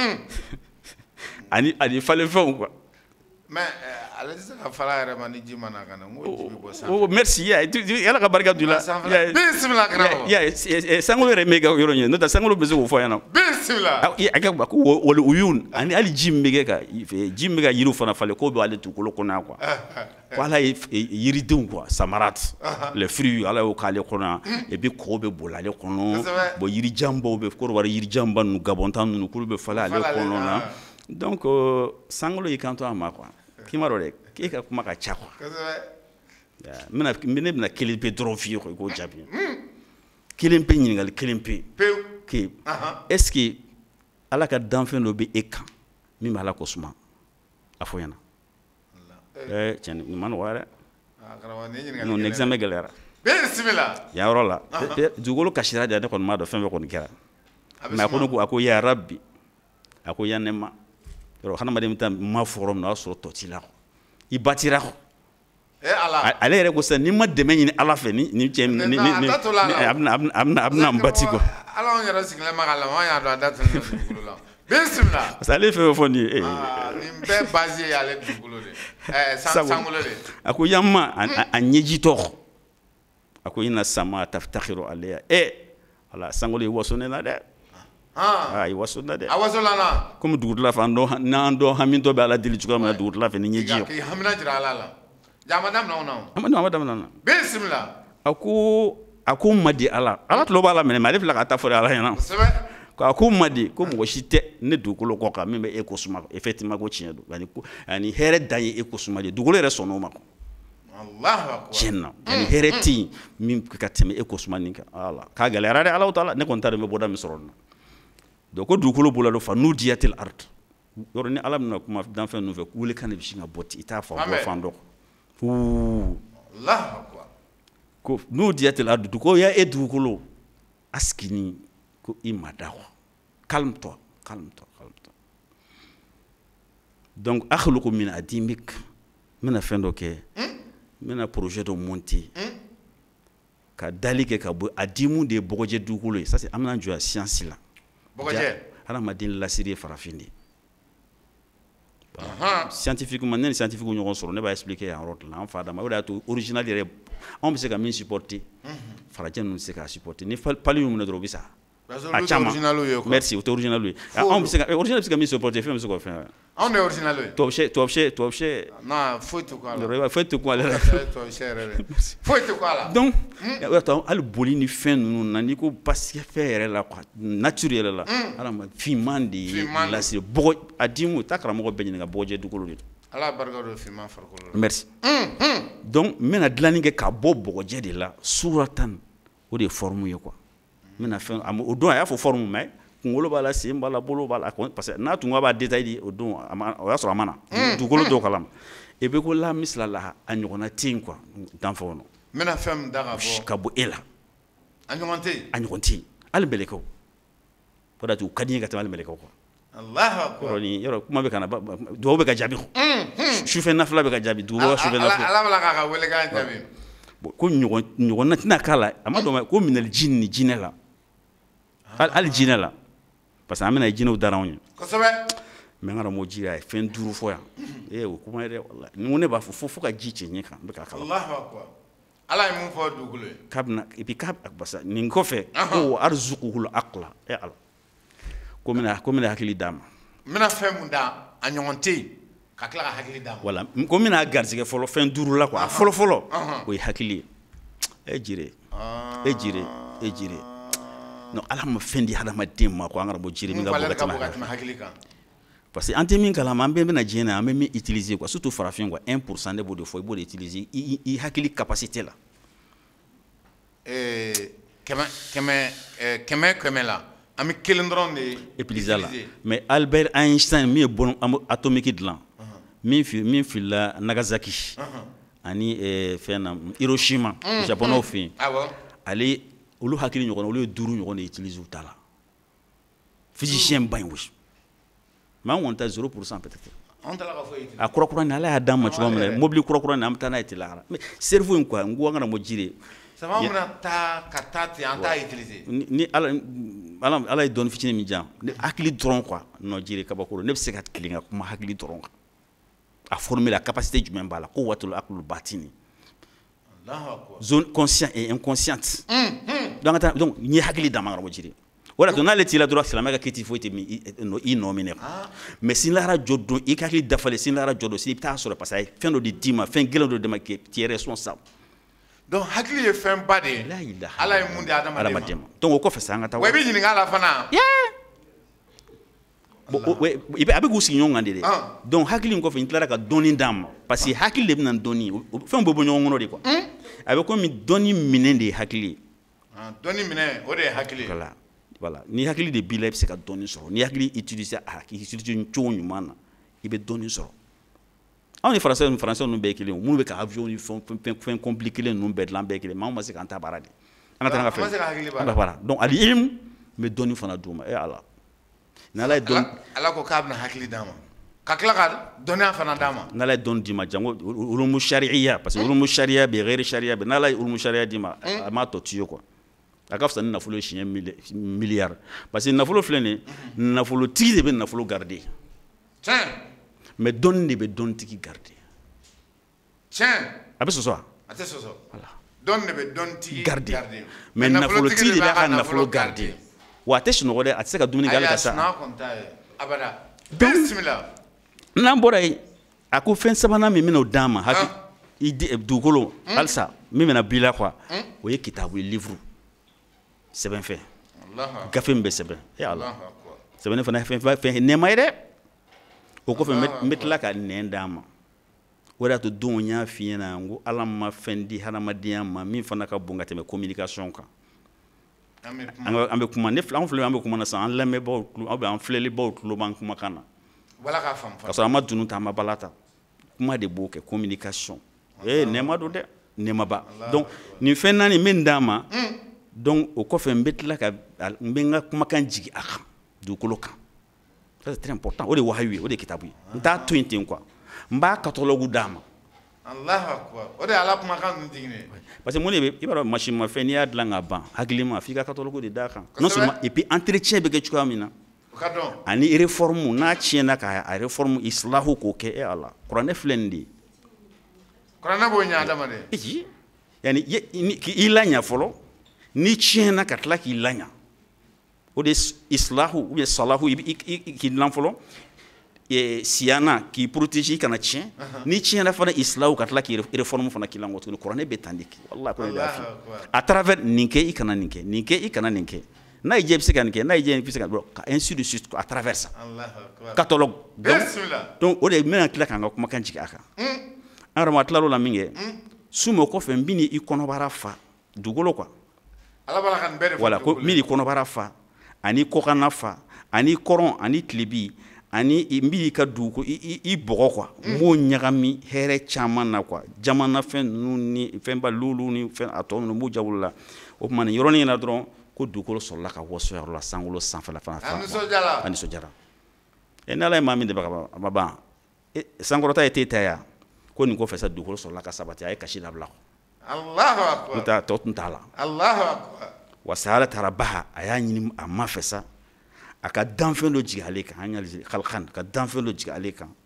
ani falen fɛnw quoi mais ale tɛ se ka fala yɛrɛ ma ni ji ma na ka na n ko ji bɛ bɔ sanfɛ merci yala ka barika d'u la bisimila karamɔgɔ sankolo yɛrɛ m'e ka yɔrɔ ɲɛ n'o tɛ sankolo bɛ se k'o fɔ yan nɔ bisimila a kɛ ko wali uyun ani hali ji min bɛ kɛ ka yiriw fana falen k'o bɛ ale dugukolo kɔnɔ yan quoi ko ala ye yiridenw quoi samarat les fruits ala y'o k'ale kɔnɔ yan et puis kɔgɔ bɛ boli ale kɔnɔ bon yirijanbaw bɛ Côte-d'Ivoire yirijanba ninnu Gabonta ninnu k'olu bɛ falen ale kɔnɔ na donc sankolo y'i kanto a ma quoi k'i ma dɔn dɛ k'e ka kuma ka ca quoi ne bɛna kelen pe dɔrɔn f'i ye quoi i k'o jaabi kelen pe ɲininkali kelen pe ke est ce que ala ka danfɛn dɔ bɛ e kan min bɛ ala ko suma a fɔ ɲɛna tiɲɛ nin ma nɔgɔ dɛ non examen gɛlɛyara yan yɔrɔ la dugukolo kasira de ne kɔni m'a dɔn fɛn fɛn kɔni kɛra mais a ko ne ko a ko ya rabbi a ko ya ne ma yɔrɔ hadamaden bɛ taa ma fɔ yɔrɔ min na o y'a sɔrɔ tɔ t'i la i batira kɔ ale yɛrɛ ko sisan n'i ma dɛmɛ ɲini ala fɛ ni cɛ a bɛna n bati quoi ala yɛrɛ sigilen ma k'a la an y'a dɔn a da tɛ ne dugukolo la bisimila parce que ale fɛn fɔ nin ye nin bɛɛ base ye ale dugukolo de sankolo de a ko yamma a ɲɛjitɔ a ko ina sama taftakhiru aleya ala sankolo ye waso ne na dɛ i waso na dɛ a waso la na comme dugutila fɛ n'an dɔn hamitɔ bɛ ala deli cogoya min na dugutila fɛ ni ɲɛji ye k'i hamina jira ala la jama daminɛ na a ma daminɛ na bisimila a ko ma di ala tulo b'a la minɛ mais ale filɛ ka taa fɔ ala ɲɛna a ko ma di ko mɔgɔ si tɛ ne dugukolo kɔ kan min bɛ e ko suma effectivement ko tiɲɛ don ani hɛrɛ dan ye e ko suma de dugukolo yɛrɛ sɔnn'o ma Allahu akbar. Tiɲɛna yani hɛrɛ tɛ yen min ka tɛmɛ e ko suma nin kan ala k'a gɛlɛyara dɛ Alahu taala ne kɔni t'a dɔn n bɛ bɔda min sɔrɔ nin na donc ko dugukolo bɔra dɔ fa nudiyatil ard yɔrɔ ni ala bɛna kuma danfɛn ninnu fɛ wele kan de bɛ sin ka bɔ ten i t'a fa bɔ fan dɔ Allahu akbar. ko nudiyatil ard ko ya e dugukolo askini ko i ma da quoi calme-toi calme-toi calme-toi donc akhluqu min adimik mina fɛn dɔ kɛ mina projet dɔ monter ka dali kɛ ka bɔ adimu de ye bɔgɔjɛ dugukolo ye ça c'est an bɛna jɔ a science la Bɔgɔjɛ. hadamaden lasiri ye farafin de ye scientifiquement ne ni scientifique ɲɔgɔn sɔrɔ ne b'a expliquer yan yɔrɔ de la an fa dama o de y'a to original yɛrɛ anw bɛ se ka min supporter farajɛ ninnu tɛ se k'a supporter ni pali y'u minɛ dɔrɔn u bɛ sa a caman merci o tɛ original ye anw bɛ se ka original bɛ se ka min supporter fɛn bɛ se k'o fɛn anw de ye original ye tubabu non foyi tɛ ko a la foyi tɛ ko ale la foyi tɛ ko a la donc o y'a to hali boli ni fɛn ninnu na n'i ko basi fɛn yɛrɛ la quoi nature yɛrɛ la hadamaden finman de ye lasiri bɔgɔ a dimu taa karamɔgɔ bɛɛ ɲininka bɔgɔjɛ dugukolo de don ala barika don finman farikolo la merci donc n bɛna dilanni kɛ ka bɔ bɔgɔjɛ de la suratan o de ye forme ye quoi n bɛna fɛn o don a y'a fɔ forme mais kunkolo b'a la sen b'a la bolo b'a la parce que n'a tun ko a b'a détail di o don o y'a sɔrɔ a ma na dugukolo dɔw kalama e bɛ ko la misalala a ɲɔgɔnna tɛ yen quoi danfɛnw na n bɛna fɛn min da ka bɔ e la a ɲɔgɔn tɛ yen a ɲɔgɔn tɛ yen hali mɛlɛkɛw o de y'a to u ka di n ye ka tɛmɛ hali mɛlɛkɛw kan Allahu akbar yɔrɔ kuma bɛ ka na dugawu bɛ ka jaabi sufɛ nafila bɛ ka jaabi dugawu sufɛ nafila ala bala k'a ka wele k'a jaabi ko ɲɔgɔnna tɛna k'a la a ma dɔn ko minɛli jinni ni jinɛ la hali jinɛ la parce que an bɛna jinɛw dara anw ye kosɛbɛ mais n ka mo ji a ye fɛn 5 fɔ yan o kuma ye dɛ wallahi ni ko ne b'a fɔ fo ka ji cɛ ɲɛ kan n bɛ k'a kala Allahu akbar ala ye mun fɔ dugukolo ye k'a bɛna et puis parce que nin kɔfɛ ko arzuquhul aqla ala ko n bɛna hakili d'a ma n bɛna fɛn mun da a ɲɔgɔn tɛ yen ka tila ka hakili d'a ma voilà ko n bɛna garisɛgɛ fɔlɔ fɛn 5 la quoi fɔlɔ o ye hakili ye jire e jire non ala ma fɛn di hadamaden ma ko an kana bɔ jiri min ka bɔ ka tɛmɛ hakili kan parce que an tɛ min kalama an bɛɛ bɛna diɲɛ na an bɛ min utiliser quoi surtout farafin quoi 1% de b'o de fɔ i b'o de utiliser i hakili capacité la kɛmɛ la an bɛ kelen dɔrɔn de utiliser la mais Albert Einstein min ye bombe atomique dilan min filila Nagasaki ani fɛn na Hiroshima japonais fɛ yen ale olu hakili ɲɔgɔn olu ye 5 ɲɔgɔn de utiliser u ta la physicien ba in wosi mais an kɔni ta 0% peut-être a kurakura ni ala y'a d'an ma cogoya min na mobili kurakura ni an bɛ taa n'a ye telahara mais cerveau in quoi n ko an kana bɔ jiri sama bɛna taa ka taa ten an t'a utiliser ni ala ye dɔɔni fitinin min jan hakili dɔrɔn quoi non jiri kabakoro ne bɛ se ka tilen ka kuma hakili dɔrɔn kan a former la capacité jumɛn b'a la ko watul aqlul batini zone consciente et inconsciente donc n ye hakili d'a ma ka bɔ jiri o de la to n'ale t'i la dɔrɔn silamɛ ka kiti foyi tɛ min i nɔ minɛ mais sini lahara jɔ don i ka hakili dafalen sini lahara jɔ don sini i bɛ taa sɔrɔ parce que a ye fɛn dɔ de d'i ma fɛn gɛlɛn dɔ de ma kɛ tu es responsable donc hakili ye fɛn ba de ye ala ye mun di adamaden ma donc o kɔfɛ sa an ka taa wa i bɛ ɲininka a la fana a bɛ k'u sigi ɲɔgɔn kan de dɛ donc hakili in kɔfɛ n tilara ka dɔɔni d'a ma parce que hakili de bɛ na dɔɔni fɛnw bɛ bɔ ɲɔgɔn kɔnɔ de quoi a bɛ komi dɔɔni minɛ de ye hakili ye dɔɔni minɛ o de ye hakili ye voilà ni hakili de b'i la i bɛ se ka dɔɔni sɔrɔ ni hakili utiliser cogo ɲuman na i bɛ dɔɔni sɔrɔ anw ni français ninnu bɛɛ ye kelen ye minnu bɛ ka avion ni fɛn compliqué ninnu bɛɛ dilan bɛɛ ye kelen mais anw ma se k'an ta baara de an ka taa an ka fɛn baara donc ali ilm n bɛ dɔɔni fana d'u ma ala ni ala ye dɔɔni ala ko k'a bɛna hakili d'a ma ka tila ka dɔnniya fana d'a ma n'ala ye dɔɔni d'i ma jango ulumu sariya parce que ulumu sariya bɛ yen ghairi sariya bɛ n'ala ye ulumu sariya d'i ma a m'a tɔ tiyo quoi a ka fisa ni nafolo ye siɲɛ miliyari parce que nafolo filɛ nin ye nafolotigi de bɛ nafolo garder mais dɔnni de bɛ dɔnnitigi garder a bɛ sɔsɔ wa a tɛ sɔsɔ dɔnni de bɛ dɔnnitigi garder mais nafolotigi de b'a ka nafolo garder wa a tɛ sunɔgɔ dɛ a tɛ se ka dumuni kɛ hali ka sa n'an bɔra yen a ko fɛn sabanan min bɛna o d'an ma dugukolo halisa min bɛna b'i la quoi o ye kitabu ye livre sɛbɛnfɛn gafe min bɛ sɛbɛn ala sɛbɛnni fana ye fɛn nɛɛma ye dɛ o kɔfɛ n bɛ tila ka nɛn d'a ma o de y'a to don y'a f'i ɲɛna n ko ala ma fɛn di hadamadenya ma min fana ka bon ka tɛmɛ communication kan an bɛ kuma ne an filɛ an bɛ kuma na sisan an lamɛnbaaw aw bɛ an filɛlibaw tulo b'an kumakan na ka sɔrɔ an ma dunu ta an ma bala ta kuma de b'o kɛ communication nɛɛma don dɛ nɛɛmaba donc nin fɛn naani n bɛ n d'a ma donc o kɔfɛ n bɛ tila ka n bɛ n ka kumakan jigin a kan dugukolo kan ça c'est très important o de ye wahayu ye o de ye kitabu ye n t'a to yen ten quoi n b'a catalogue d'a ma Allahu akbar o de ye ala kumakan ninnu jigin parce que mun de bɛ i b'a dɔn machine ma fɛn n'i y'a dilan ka ban hakili ma f'i ka catalogue de d'a kan non seulement et puis entretien bɛ kɛ cogoya min na ani réforme n'a tiɲɛna ka a réforme islahu k'o kɛ e ala kuranɛ filɛ nin de ye kuranɛ b'o ɲɛ adamaden yani k'i laɲa fɔlɔ ni tiɲɛna ka tila k'i laɲa o de islahu ou bien salahu k'i dilan fɔlɔ siyana k'i protéger kana tiɲɛ ni tiɲɛna fana islahu ka tila k'i réforme fana k'i la tuguni kuranɛ bɛ tan de kɛ wallahi kuranɛ b'a fɔ à travers nin kɛ i kana nin kɛ nin kɛ i kana nin kɛ n'a y'i diya i bɛ se ka nin kɛ n'a y'i diya i bɛ se ka ainsi de suite à travers ça catalogue donc o de bɛna tila k'an ka kumakan jigin a kan an yɛrɛ ma tila l'o la min kɛ su ma o kɔfɛ n bɛ n'i kɔnɔbara fa dugukolo quoi voilà ko n bɛ n'i kɔnɔbara fa ani kɔkanna fa ani kɔrɔn ani tilebi ani n bɛ n'i ka dugukolo i bɔgɔ quoi n b'o ɲagami hɛrɛ caman na quoi jamana fɛn ninnu ni fɛnba lulu ni fɛn a tɔ ninnu n b'o jago la o tuma nin yɔrɔnin na dɔrɔn ko dugukolo sɔrɔla ka wɔsɔ yɔrɔ la sankolo sanfɛla fana a nisɔndiyara ni ala ye maa min dɛmɛ a ma ban sankɔrɔta ye ta ya ko nin kɔfɛ sa dugukolo sɔrɔla ka sabati a ye kasi dabila n'o tɛ tɔ tun t'a la wa sayala taara baha a y'a ɲini a ma fɛ sa a ka danfɛn dɔ jigin ale kan an y'a kalikan ka danfɛn dɔ jigin ale kan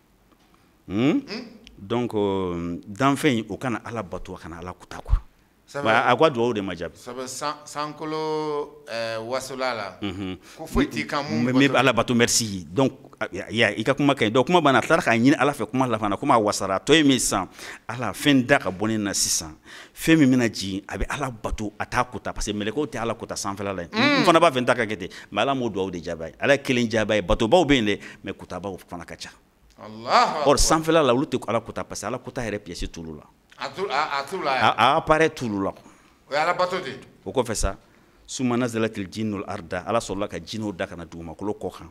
donc danfɛn in o kana ala bato a kana ala kuta quoi a ko a dugawu de ma jaabi sankolo wasola la ko foyi t'i kan mun bɛ ala bato merci donc i ka kuma ka ɲi donc kuma banna a tilara k'a ɲini ala fɛ kuma laban na komi a wasara tɔ ye min sisan ala fɛn da ka bɔ ne na sisan fɛn min bɛna jigin a bɛ ala bato a t'a kota parce que mɛlɛkɛw tɛ ala kota sanfɛla la yen n fana b'a fɛ n ta ka kɛ ten mais ala m'o dugawu de jaabi ala ye kelen jaabi ye batobaw bɛ yen dɛ mais kotabaw fana ka ca or sanfɛla la olu tɛ ala kota parce que ala kota yɛrɛ pièce t'olu la a apparaît t'olu la o kɔfɛ sa summa nazalatil jinnul arda ala sɔrɔla ka jinɛw da kana dugumakolo kɔ kan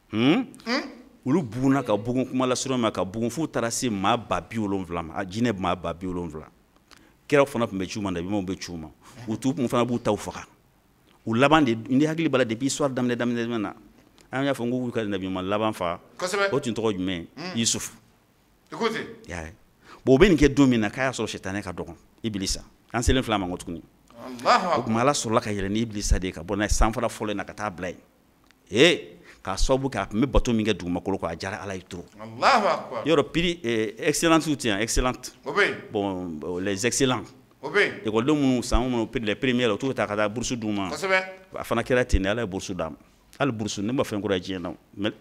olu buguna ka bugun kuma la surɔ ma ka bugun f'u taara se maa 70,000 ma jinɛ maa 70,000 kiraw fana tun bɛ ci u ma nabimaw bɛ ci u ma u t'u fana b'u taw faga u laban de ni hakili b'a la depuis histoire daminɛ na an y'a fɔ n k'u ka nabima laban faga o tun tɔgɔ jumɛn Yusuf y'a ye bon o bɛ nin kɛ don min na k'a y'a sɔrɔ sitana ka dɔgɔn Ibilisa an selen fila ma n ko tuguni o tuma ala sɔrɔla ka yɛlɛ ni Ibilisa de ye ka bɔ n'a ye sanfara fɔlɔ in na ka taa bila yen k'a sababu kɛ a tun bɛ bato min kɛ dugumakolo kan a diyara ala ye trop yɔrɔ prix excellence tɛ yan excellente bon les excellents ekɔliden minnu san minnu les premiers u t'u ta ka taa bourse d'u ma a fana kɛra ten de ala ye bourse d'a ma hali bourse ne ma fɛn kura diɲɛ na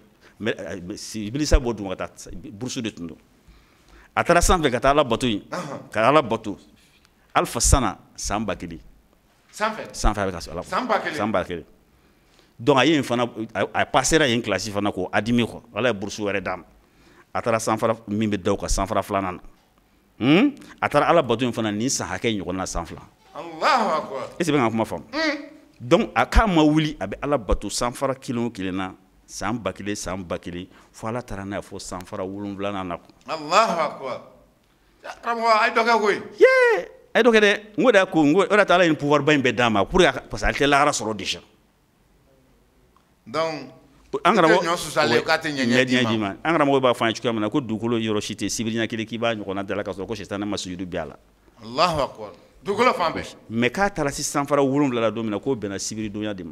Ibilisa b'o dun ka taa bourse de tun don a taara sanfɛ ka taa ala bato yen ka ala bato alifa sana san 1000 sanfɛ a bɛ ka se ala san 1000 donc a ye fana a passera yen classe fana ko adimi ko ala ye bourse wɛrɛ d'a ma a taara sanfara min bɛ da o kan sanfara filanan na a taara ala bato in fana nin san hakɛ ɲɔgɔn na san 2 est-ce que bɛ ka kuma faamu donc a k'a ma wuli a bɛ ala bato sanfara kelen o kelen na san 1000 fo ala taara n'a ye fo sanfara 7nan na Allahu akbar karamɔgɔ a ye dɔ kɛ koyi a ye dɔ kɛ dɛ n ko de y'a ko n ko o de y'a to ala ye nin pouvoir ba in bɛɛ d'a ma pour que parce que ale tɛ lahara sɔrɔ déjà donc an karamɔgɔ b'a fɔ an ye cogoya min na ko dugukolo yɔrɔ si tɛ sibiri ɲɛ kelen k'i b'a ɲɔgɔnna da la ka sɔrɔ ko sitana ma sujudu bi a la Allahu akbar dugukolo fan bɛɛ mais k'a taara se sanfara 7 la don min na k'o bɛnna sibiri donya de ma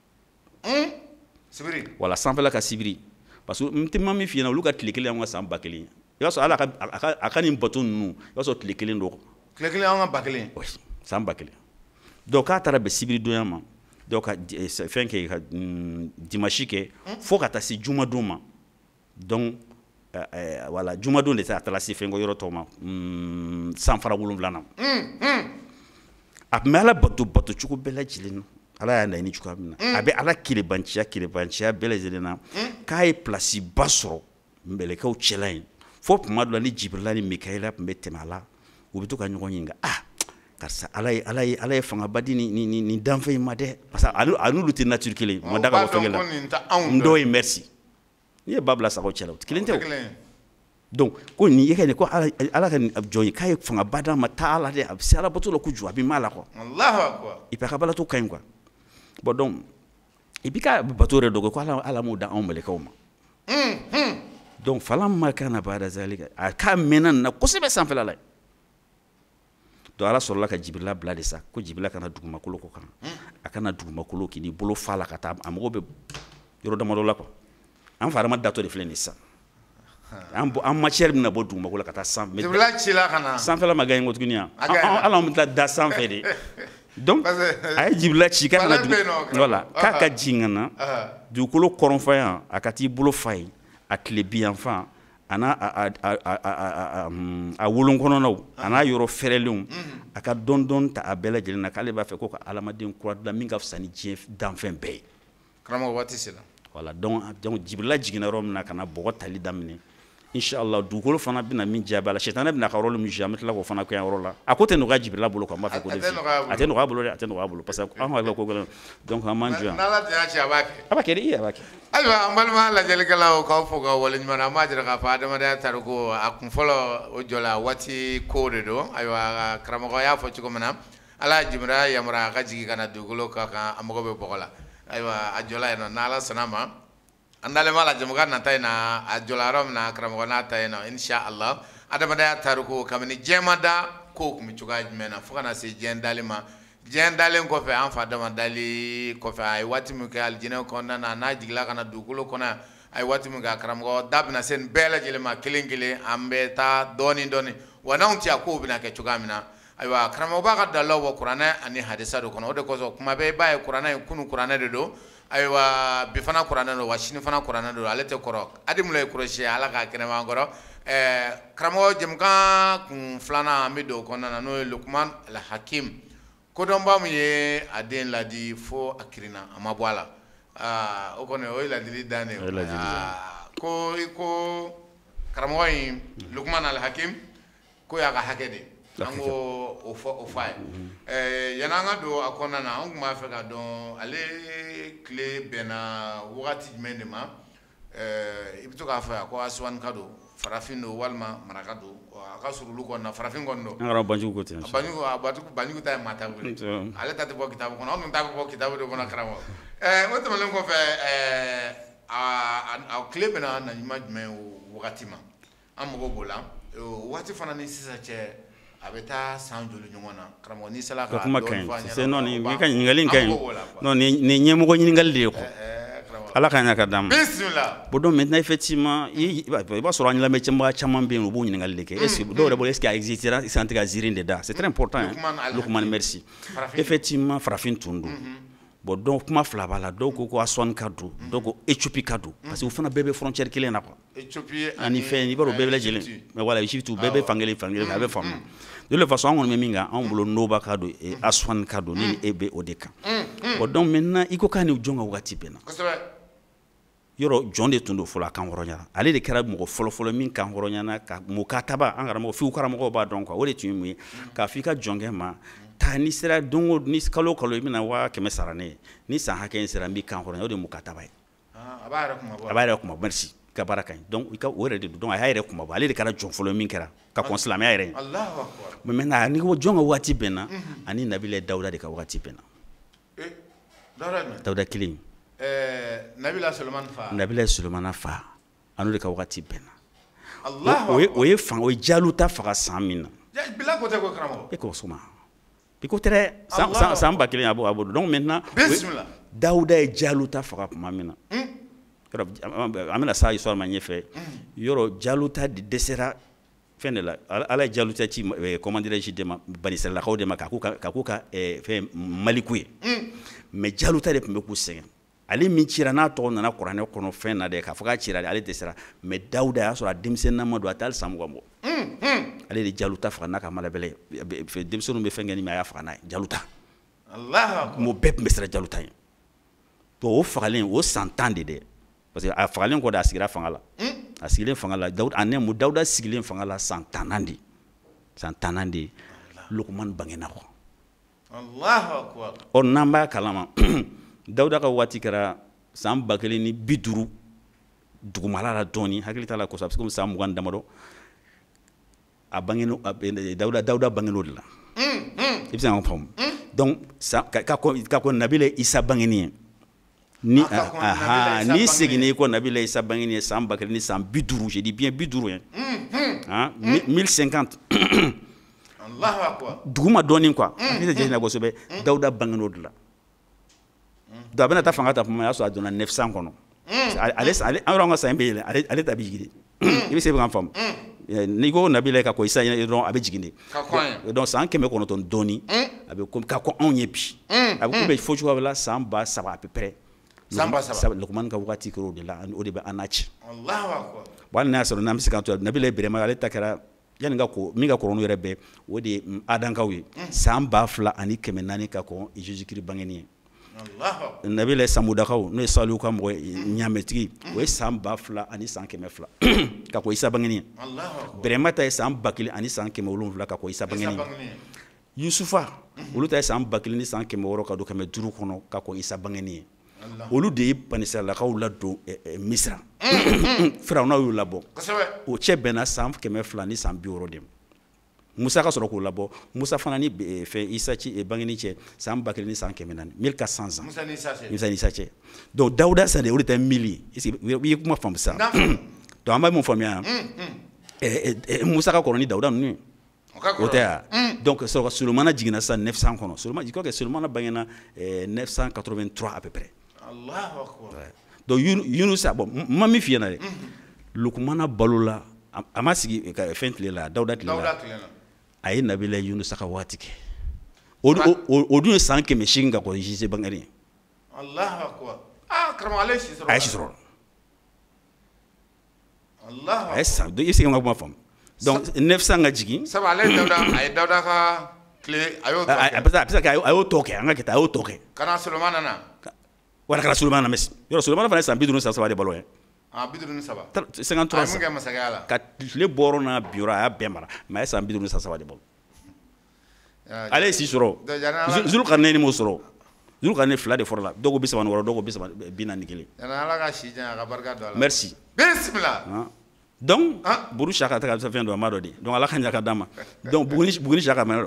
sibiri wala sanfɛla ka sibiri parce que n tɛ ma min f'i ɲɛna olu ka tile kelen y'anw ka san 1000 ye i b'a sɔrɔ ala a ka nin bato ninnu i b'a sɔrɔ tile kelen don tile kelen y'anw ka 1000 san 1000 donc k'a taara bɛn sibiri donya ma donc ka fɛn kɛ ka dimanche kɛ fo ka taa se jumadon ma donc voilà jumadon de a taara se fɛn ko yɔrɔ tɔw ma sanfara 7 na a tun bɛ ala bato cogo bɛɛ lajɛlen na ala y'a laɲini cogoya min na a bɛ ala kerebanciya bɛɛ lajɛlen na k'a ye place ba sɔrɔ mɛlɛkɛw cɛla yen fo tuma dɔ la ni Jibrila ni Mikaela tun bɛ tɛmɛ a la u bɛ to ka ɲɔgɔn ɲininka karisa ala ye fangaba di ni danfɛn in ma dɛ parce que a n'olu tɛ nature kelen ma da ka bɔ fɛnkɛ la ndɔ ye merci n'i ye ba bila sagaw cɛla o tɛ kelen tɛ o donc ko nin ye kɛ nin ko ala ka jɔn ye k'a ye fangaba d'a ma taa ala dɛ a bɛ se ala bato la kojugu a bɛ m'a la quoi et puis a ka balato ka ɲi quoi bon donc i b'i ka bato yɛrɛ dɔgɔ ko ala m'o da anw mɛlɛkɛw ma donc falamma kana ba'da zalika a k'a mɛnna nin na kosɛbɛ sanfɛla la donc ala sɔrɔla ka Jibrila bila de sa ko Jibrila kana dugumakolo ko kan a kana dugumakolo k'i bolo fa la ka taa a mago bɛ yɔrɔ damadɔ la quoi an fa hadamaden datɔ de filɛ nin ye sisan an matière bɛna bɔ dugumakolo la ka taa sanfɛ Jibrila cila ka na sanfɛla ma gagné ko tuguni yan ala an bɛ taa da sanfɛ de donc a ye Jibrila ci k'a kana voilà k'a ka jigin ka na dugukolo kɔrɔnfɛ yan a ka t'i bolo fa ye a tile bi yanfan a n'a a wolon kɔnɔnaw a n'a yɔrɔ fɛrɛlenw a ka dɔn ta a bɛɛ lajɛlen na k'ale b'a fɛ ko ka adamaden kura dilan min ka fisa ni diɲɛ danfɛn bɛɛ ye karamɔgɔ waati sera voilà donc Jibrila jiginna yɔrɔ min na ka na bɔgɔ tali daminɛ inshallah dugukolo fana bɛna min jaabi a la sitana bɛna ka rôle min jouer an bɛ tila k'o fana kɛ yan yɔrɔ la a ko tɛ nɔgɔya Jibrila bolo quoi n b'a fɛ k'o de f'i ye a tɛ nɔgɔya bolo dɛ a tɛ nɔgɔya bolo parce que an hakili la ko gɛlɛn donc an m'an jɔ yan n'ala tɛ y'a ci a b'a kɛ a b'a kɛ dɛ a b'a kɛ ayiwa an balima lajɛlikɛlaw k'aw fo k'aw waleɲuman na an b'a jira k'a fɔ adamadenya tariku a kun fɔlɔ o jɔla waati ko de don ayiwa karamɔgɔ y'a fɔ cogo min na ala ye Jibrila yamaruya a ka jigin ka na dugukolo ka kan a mago bɛ bɔgɔ la ayiwa a jɔla yen nɔ n'ala sɔnna ma an dalen b'a la jamukan nata in na a jɔla yɔrɔ min na karamɔgɔ n'a ta yen nɔ inshallah adamadenya tariku kabini diɲɛ ma da kow tun bɛ cogoya jumɛn na fo ka na se diɲɛ dali ma diɲɛ dalen kɔfɛ an fa dama dali kɔfɛ a ye waati min kɛ alijinɛ kɔnɔna na n'a jigila ka na dugukolo kɔnɔ a ye waati min kɛ karamɔgɔ da bɛna se nin bɛɛ lajɛlen ma kelen kelen an bɛ taa dɔɔni dɔɔni wa n'anw tɛ a kow bɛna kɛ cogoya min na ayiwa karamɔgɔ b'a ka dalilaw bɔ kuranɛ ani hadisa de kɔnɔ o de kosɔn kuma bɛɛ i b'a ye kuranɛ in kunu kuranɛ de don ayiwa bi fana kuranɛ don wa sini fana kuranɛ don ale tɛ kɔrɔ adimula ye kɔrɔsi ala k'a kɛnɛma an kɔrɔ karamɔgɔ jamukan kun filanan an bɛ don o kɔnɔna na n'o ye Lukman al-Hakim kodɔnba min ye a den ladi fo a kirinna a ma bɔ a la o kɔni o ye ladili dan de ye ko karamɔgɔ in Lukman al-Hakim ko y'a ka hakɛ de an ko o fɔ a ye yan'an ka don a kɔnɔna na an tun b'a fɛ ka dɔn ale tile bɛnna wagati jumɛn de ma i bɛ to k'a fɔ yan ko Asuwani ka don farafin don walima maraka don a ka surun olu kɔnɔna farafin kɔni don. an ka Banjugu ko ten. Banjugu ta ye maa ta wele ale ta tɛ bɔ kitabu kɔnɔ anw dun ta bɛ bɔ kitabu de kɔnɔ karamɔgɔ o tɛmɛnen kɔfɛ a tile bɛna naɲuman jumɛn o wagati ma an mago b'o la waati fana ni sisan cɛ a bɛ taa san joli ɲɔgɔn na karamɔgɔ n'i sera ka kuma ka ɲi c'est non ni ka ɲininkali in ka ɲi non ni ɲɛmɔgɔ ɲininkali de ye quoi ala ka ɲa ka d'an ma bon donc maintenant effectivement i b'a sɔrɔ an lamɛnbaga caman bɛ yen u b'o ɲininkali de kɛ est ce que dɔw yɛrɛ bolo est ce que a existera sisan tɛ ka ziiri de da c'est très important Lukman merci effectivement farafin tun don bon donc kuma fila b'a la dɔw ko Asuwani ka don dɔw ko Éthiopie ka don parce que u fana bɛɛ bɛ frontière kelen na quoi ani fɛn i b'a dɔn u bɛɛ bɛ lajɛlen mais voilà Égypte u bɛɛ bɛ fankelen a bɛ faamu de toute façon an kɔni bɛ min kan anw bolo Noba ka don Asuwani ka don ni e bɛ o de kan bon donc maintenant i ko k'a ni jɔn ka wagati bɛnna yɔrɔ jɔn de tun don fɔlɔ a kan hɔrɔnyara ale de kɛra mɔgɔ fɔlɔ-fɔlɔ min kan hɔrɔnyana ka mukataba an karamɔgɔ fiw karamɔgɔw b'a dɔn quoi o de tun ye mun ye k'a fɔ i ka jɔnkɛ ma taa ni sera don o ni kalo o kalo i bɛna 500 sara ne ye ni san hakɛ in sera n b'i kan hɔrɔnya o de ye mukataba ye a b'a yɛrɛ kuma merci i ka baara ka ɲi donc i ka o yɛrɛ de don donc a y'a yɛrɛ kuma bɔ ale de kɛra jɔn fɔlɔ min kɛra ka kɔn silamɛya yɛrɛ ye mais maintenant ni ko jɔn ka waati bɛnna ani Nabila Dawuda de ka waati bɛnna Dawuda kelen Nabila Sulemana fa anu de ka wagati bɛnna o ye Jaluta faga san min na bila ko tɛ ko karamɔgɔ e k'o suma i ko tɛ san 1000 a b'o donc maintenant Dawuda ye Jaluta faga tuma min na an bɛna sa histoire ma ɲɛfɛ yɔrɔ Jaluta de dɛsɛra fɛn de la ala ye Jaluta ci comment dirais-je de ma Bani Israilakaw de ma k'a k'u ka fɛn maliku ye mais Jaluta de tun bɛ k'u sɛgɛn ale min cira n'a tɔgɔ nana kuranɛ kɔnɔ fɛn na dɛ k'a fɔ k'a cira ale dɛsɛra mais Dawuda y'a sɔrɔ a denmisɛnninama don a tɛ hali san 20 bɔ ale de Jaluta faga n'a ka malabɛlɛ denmisɛnninw bɛ fɛn kɛ ni mais a y'a faga n'a ye Jaluta mo bɛɛ tun bɛ siran Jaluta ye bon o fagalen o san 10 de dɛ parce que a fagalen kɔ de a sigira fanga la a sigilen fanga la Dawuda sigilen fanga la san 10 de Lukman bangena ko Allahu akbar o namba kalama Dawuda ka waati kɛra san 150 dugumala la dɔɔni hakili t'a la kosɛbɛ parce que san 20 damadɔ a bangeno Dawuda bangeno de la i bɛ se k'an faamu donc ka ko Nabila Isa bangeni ni seginne ko Nabila Isa bangeni san 150 je dis bien 50 hein 1050 Allahu akbar duguma dɔɔni quoi ni tɛ jɛna kosɛbɛ Dawuda bangeno de la da bena ta fanga ta fama ya so a donna 900 kɔnɔ ale an ka san bɛ ale ta bi jigin i bɛ se k'an faamu ni ko Nabila ka ko Isa dɔrɔn a bɛ jigin de donc san 900 dɔɔni a bɛ ka ko anw ye bi a bɛ ko bɛ fɔ cogoya la san 7,000 à peu près san 7,000 Lukman ka waati kɛra o de la o de bɛ an na ci Allahu akbar bon n'a sɔrɔ n'an bɛ se k'an to Nabila Ibrahima ale ta kɛra yani ka ko min ka kɔrɔ n'u yɛrɛ bɛɛ o de ye Adankaw ye san 2,400 ka kɔn Jésus Christ bangeni ye Nabila Samudakaw n'o ye Salihu ka mɔgɔ ɲametigi o ye san 2,200 ka kɔn Isa bangeni ye Ibrahima ta ye san 1,700 ka kɔn Isa bangeni ye Yusufa olu ta ye san 1,600 ka don 500 kɔnɔ ka kɔn Isa bangeni ye olu de ye Banisalakaw ladon Misra Firawuna y'u labɔ o cɛ bɛnna san 200 ni san 60 de Musa ka sɔrɔ k'u labɔ Musa fana ni fɛn Isa ci bangeni cɛ san 1,400 1400 ans Musa ni Isa cɛ donc Dawuda sa de o de tɛ 1000 ye est-ce que i ye kuma faamu sa donc an b'a mun faamuya Musa ka kɔrɔ ni Dawuda ninnu ye o tɛ ya donc Solomana jiginna sa 900 kɔnɔ Solomana je crois que Solomana bangena 983 à peu près Allahu akbar donc Yunusa bon ma min f'i ɲɛna dɛ Lukmana balola a ma sigi ka fɛn tile la Dawuda tile la a ye Nabila Yunusa ka waati kɛ o dun ye san 800 ka kɔn Jésus bangeni Allahu akbar karamɔgɔ ale si sɔrɔ a ye si sɔrɔ Allahu a ye san donc i sigi ma kuma faamu donc 900 ka jigin sabu ale a ye Dawuda ka tile a y'o a bɛ se ka a y'o tɔ kɛ an ka kɛ a y'o tɔ kɛ kana Solomana na wala kɛra Solomana na yɔrɔ Solomana fana ye san 53 de balo ye 53 ans ka tile bɔrɔ n'a biyɔrɔ a y'a bɛɛ mara mais a ye san 53 de balo ale ye si sɔrɔ Zulkarnaini m'o sɔrɔ Zulkarnaini 2 de fɔra la dɔw ko 36 dɔw ko 41 Ala ka si jan ka barika don a la merci bismillah donc Buru Saka ta ka fɛn dɔ a ma dɔ de donc Ala ka ɲa ka d'a ma donc Buguni Saka mɛnɛ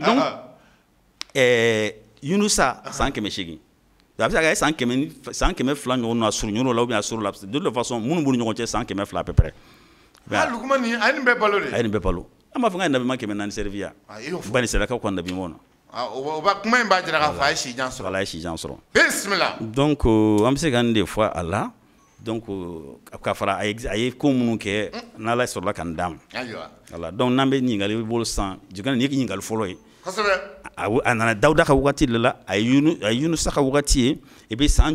donc Yunusa san 800 a bɛ se ka kɛ san 200 ɲɔgɔn na surun ɲɔgɔn la ou bien a surun la de toute façon minnu b'u ni ɲɔgɔn cɛ san 200 à peu près Lukman ni a ye nin bɛɛ balo de a ye nin bɛɛ balo an b'a fɔ k'a ye nabi ma 400 servi ya Banisalakaw ka nabi mɔn na o ba kuma in b'a jira k'a fɔ a ye si jan sɔrɔ ala ye si jan sɔrɔ bismillah donc an bɛ se ka nin de fɔ a la donc ka fara a ye ko minnu kɛ n'ala sɔrɔla ka nin d'a ma voilà donc n'an bɛ ɲininkali bolo san jigana nin ye ɲininkali fɔlɔ ye a nana Dawuda ka wagati de la a ye Yunusa ka wagati ye et puis san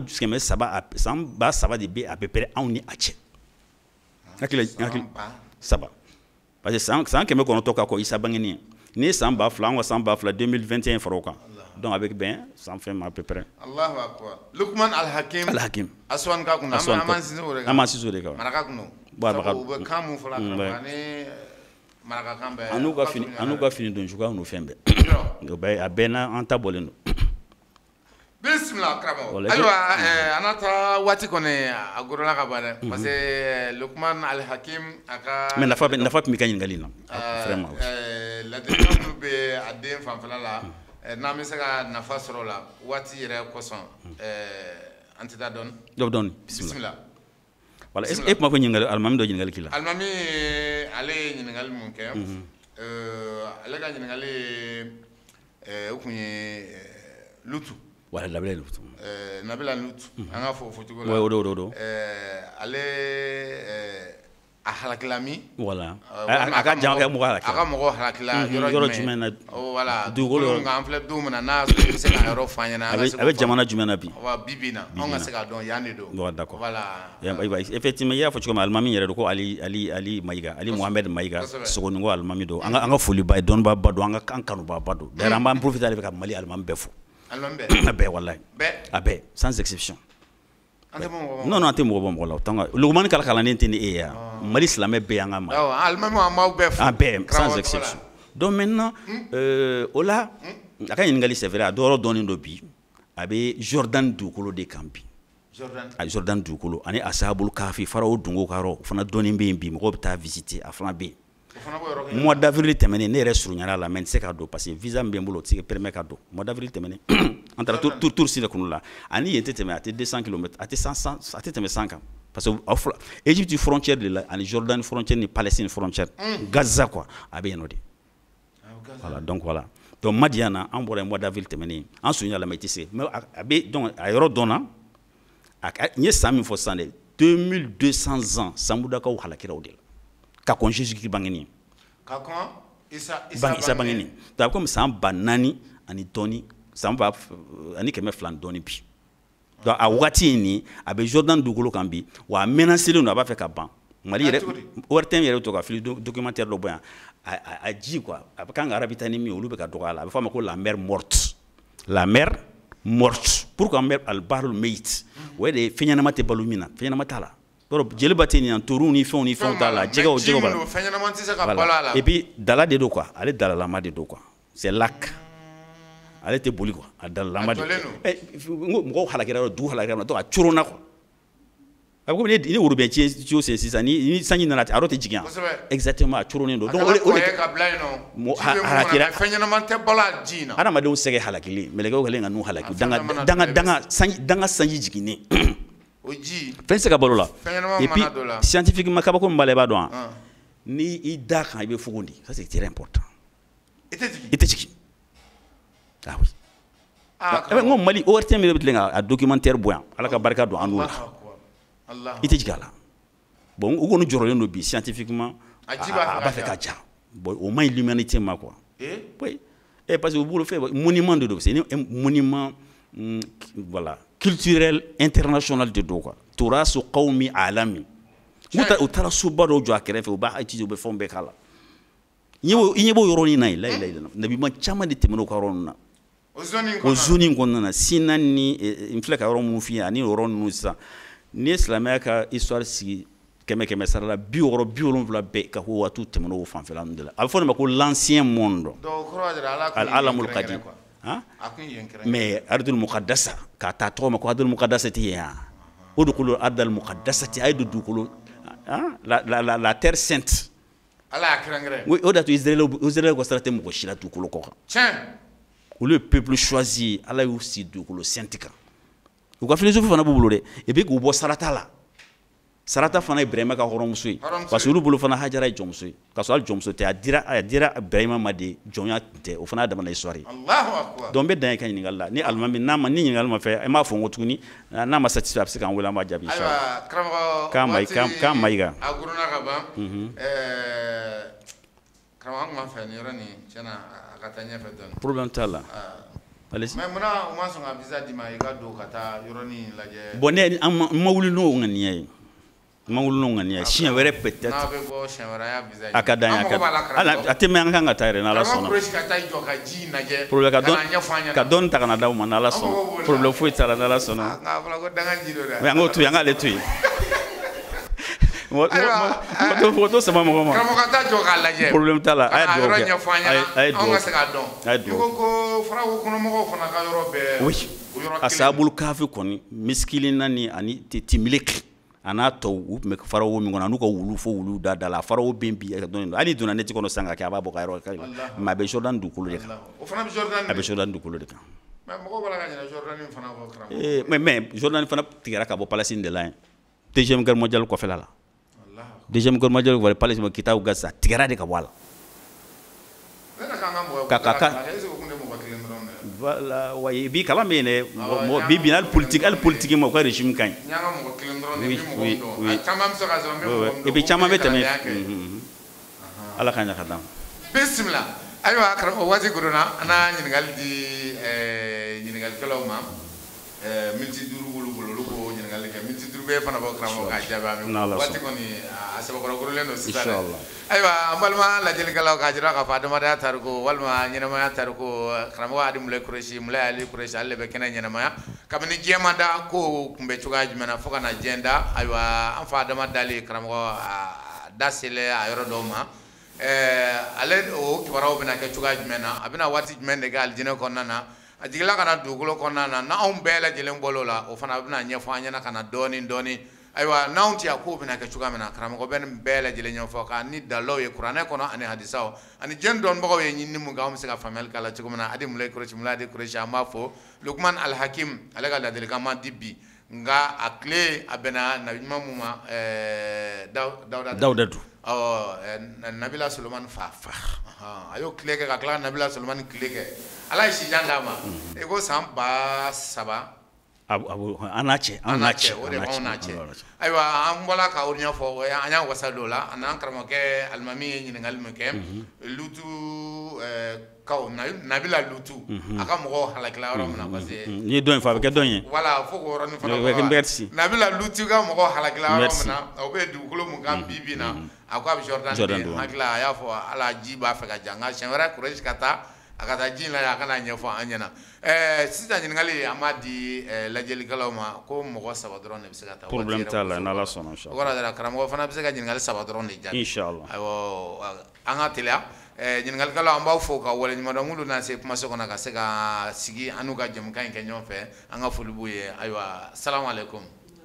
7,000 de bɛ à peu près anw ni a cɛ hakili 7 parce que san 900 ka kɔn Isa bangeni ye ni ye san 2000 an ka san 2000 2021 fara o kan donc a bɛ bɛn san fɛn ma à peu près Allahu akbar Lukman al-Hakim Aswan ka kunna an ma sinsin o de kan maraka kunno u bɛ kan mun fɔla ani marakakan bɛɛ an'u ka fini don cogoya n'u fɛn bɛɛ a bɛɛ n'an ta bɔlen don bismillah karamɔgɔ ayiwa an na taa waati kɔni a gorola ka ban dɛ parce que Lukman al-Hakim a ka mais nafa tun bɛ ka ɲininkali in na vraiment ladilikan minnu bɛ a den fanfɛla la n'an bɛ se ka nafa sɔrɔ o la waati yɛrɛ kosɔn an tɛ taa dɔɔni bismillah voilà e kuma fɔ ɲininkali alimami dɔ ɲininkali k'i la alimami ale ye ɲininkali mun kɛ ale ka ɲininkali o tun ye Lutu wala Nabila Lutu Nabila Lutu an ka fɔ cogo la o do ale a halakila min voilà a ka jama kɛ mɔgɔ halakila a ka mɔgɔ halakila yɔrɔ jumɛn na voilà dugukolo an filɛ don min na n'a bɛ se ka yɔrɔ f'an ɲɛna a bɛ jamana jumɛn na bi bi na anw ka se k'a dɔn yan de don d'accord voilà effectivement i y'a fɔ cogo min alimami yɛrɛ do ko Ali Mayiga Ali Mohamed Mayiga Sogoninko alimami do an ka foliba ye dɔnnibaba do an kanubaba do d'ailleurs an b'an profiter ale bɛ ka Mali alimami bɛɛ fo a bɛɛ wallahi a bɛɛ sans exception non an tɛ mɔgɔ bɔ mɔgɔ la Lukman ka kalanden tɛ ni e ye Mali islamé be yanga ma sans exception. Donc maintenant ola aka ngali c'est vrai adoro doni do bi abe Jordan dukolo de campi Jordan dukolo ani ashabul kafi farao dungo karo fana doni be bi mo ta visiter afana be mois d'avril temene ne yɛrɛ surunyana la mais se ka do parce que visa mbé mbolo ti permet ka do mois d'avril temene entre tour si la kunula ani yete teme ate 200 km ate 100 ate teme 100 parce que Égypte frontière de la ani Jordan frontière ni Palestine frontière Gaza quoi abe yenode voilà donc Madiana en bora mois d'avril temene en surunya la metise mais abe donc ayoro dona ni sami fo sande 2200 ans sambuda ka halakira odela ka kon Jésus qui bangeni ka kon Isa bangeni da comme samba nani ani toni samba ani keme flan doni bi donc a wati ni abe Jordan dugolo kambi wa menacer le no ba fait ka ban mali yere ortem yere to ka fili documentaire do boyan a dit quoi kan arabitani mi olu be ka dogala ba fama ko la mer morte pourquoi mer al barul mayit ouais de fenyana mate balumina fenyana matala jeli bateni en tourou ni fond dala djego bala et puis dala de do quoi aller dala la ma de do quoi c'est lac aller te boli quoi dala la ma de ngo halakira do halakira to a churona quoi ako ni urubien ti c'est ça ni sanyi na ati arote jigan exactement a churoni do donc o halakira fenyana mante bala jina ana ma de sege halakili melego galenga nu halaki danga sanyi jigini Oji pense ka balo la et puis scientifiquement kabako mbaleba do ni ida kan ibe fugundi ça c'est très important était tiki ah oui ngom mali ortem mi betlenga a documentaire boyan ala ka barka do anu Allah était tiki ala bon o gonu joro no bi scientifiquement ba fait ka ja bon au moins l'humanité ma quoi oui et parce que vous le faites monument de c'est un monument voilà culturel international de doka turasu qawmi alami muta utara subaro jo akerefe ba ati be fombe kala nyebo yoroni nay la nabi ma chama de temeno ko ronna ozoni ngonna sinani infleka romu fi ani ronu sa ni islamaka histoire si keme sarala bioro vla be ka ho watu temeno fam felandela alfona ma ko l'ancien monde al alamul qadim hein mais ardul muqaddasa ka ta to ma ko ardul muqaddasati ya udkhulu ardul muqaddasati ay dukulu hein la terre sainte ala akrangre oui odatu Israël ko sarate mo ko shila dukulu ko tiens ou le peuple choisi ala aussi dukulu saintika ko philosophie fana bubulo de et puis ko bo sarata fana Ibrahima ka horomsui parce que lu bulu fana hajara jomsui ka so al jomso te adira Ibrahima madi jonya te o fana dama na histoire Allahu akbar donc be dan kan ni ngalla ni almami na ma ni ngal ma fe e ma fo ngotuni na ma satisfaire kan wala ma jabi inshallah kam maiga aguruna ka ba kama ma fe ni rani chana akatanya fe don problème tala allez mais mona o ma so nga visa di ma iga do kata yoroni laje bonne mawulu no ngani mangulu ngani chien were peut-être na be go chien were ya visa akadanya ala ateme nganga tayre na la sona problème ka don ta kana daw man ala sona problème fo itala na la sona nga fala go danga jido da mais ngotu yanga le tuy moto sama mo mo kamo kata joka laje problème tala ay do ay do ko fara ko no mo fana ka yorobe oui asabul kafi koni miskilina ni ani timilek ana to me farawo mi ngona nuko wulu fo wulu da la farawo bembi don ali dona neti kono sanga ka babo ka ro ka ma be Jordan du kulu de o fana be Jordan abe Jordan du kulu de mais mo bala ga Jordan fana ko kram mais Jordan fana tigara ka bo Palestine de la deuxième guerre mondiale ko fela la deuxième guerre mondiale ko Palestine kita u Gaza tigara de ka wala ka voilà ouais bi kala mene mo bi binal politique mo ko régime kan oui et puis chama betame ala kanya kadam bismillah aywa akram o wati guruna ana nyingal di nyingal kala ma milti duru gulu ko nyingal ke milti duru be fana bo kram ka jaba mi wati koni asaba ko gurulendo sitala aywa malma la jeli kala ka jira ka fadama da tarko walma nyinama ya tarko kram wa adim le kureshi mula ali kureshi alle be kena nyinama ya kamni jema da ko kumbe chugaji mena foka na jenda aywa am fadama dali kram wa da sele a yɔrɔ dɔw ma ale o kibaruyaw bɛna kɛ cogoya jumɛn na a bɛna waati jumɛn de kɛ alijinɛ kɔnɔna na a jigila ka na dugukolo kɔnɔna na n'anw bɛɛ lajɛlen bɔl'o la o fana bɛna ɲɛfɔ an ɲɛna ka na dɔɔni dɔɔni ayiwa n'anw tɛ yan k'o bɛna kɛ cogoya min na karamɔgɔ bɛ nin bɛɛ lajɛlen ɲɛfɔ ka ni dalilaw ye kuranɛ kɔnɔ ani hadisaw ani diɲɛ dɔnnibagaw ye ɲinini mun kɛ anw bɛ se ka faamuyali k'a la cogo min na Adi Mulayi Kurɛsi Adi Kurɛsi an b'a fɔ Lukman Al-Hakim ale ka ladilikan ma di bi nka a tile a bɛnna nabi ɲuman mun ma Dawudatu Nabila Solomani fa a y'o tile kɛ ka tila Nabila Solomani tile kɛ Ala ye sijan d'a ma i ko san 3000 an n'a cɛ o de b'anw n'a cɛ ayiwa an bɔla ka o ɲɛfɔ an y'an wasa don o la an n'an karamɔgɔkɛ alimami ye ɲininkali min kɛ Lutu kaw Nabila Lutu a ka mɔgɔw halakila yɔrɔ min na parce que n'i ye dɔn in fɔ a bɛ kɛ dɔn ye voilà fo k'o yɔrɔnin fana fɔ Nabila Lutu ka mɔgɔw halakila yɔrɔ min na o bɛ dugukolo mun kan bi bi na a ko a bɛ Jordan den hakili a y'a fɔ ala ji b'a fɛ ka ja nka siɲɛ wɛrɛ Kurɛsi ka taa a ka taa ji in la a kana ɲɛfɔ an ɲɛna sisan ɲininkali an b'a di lajɛlikɛlaw ma ko mɔgɔ 3 dɔrɔn de bɛ se ka taa problème t'a la n'Ala sɔnna o kɔrɔ de la karamɔgɔ fana bɛ se ka ɲininkali 3 dɔrɔn de jaabi inchallah ayiwa an ka teliya ɲininkalikɛlaw an b'aw fo ka waleɲuman dɔn minnu na se kumaso kɔnɔ ka se ka sigi an n'u ka jɛmukan in kɛ ɲɔgɔn fɛ an ka foli b'u ye ayiwa salamu aleykum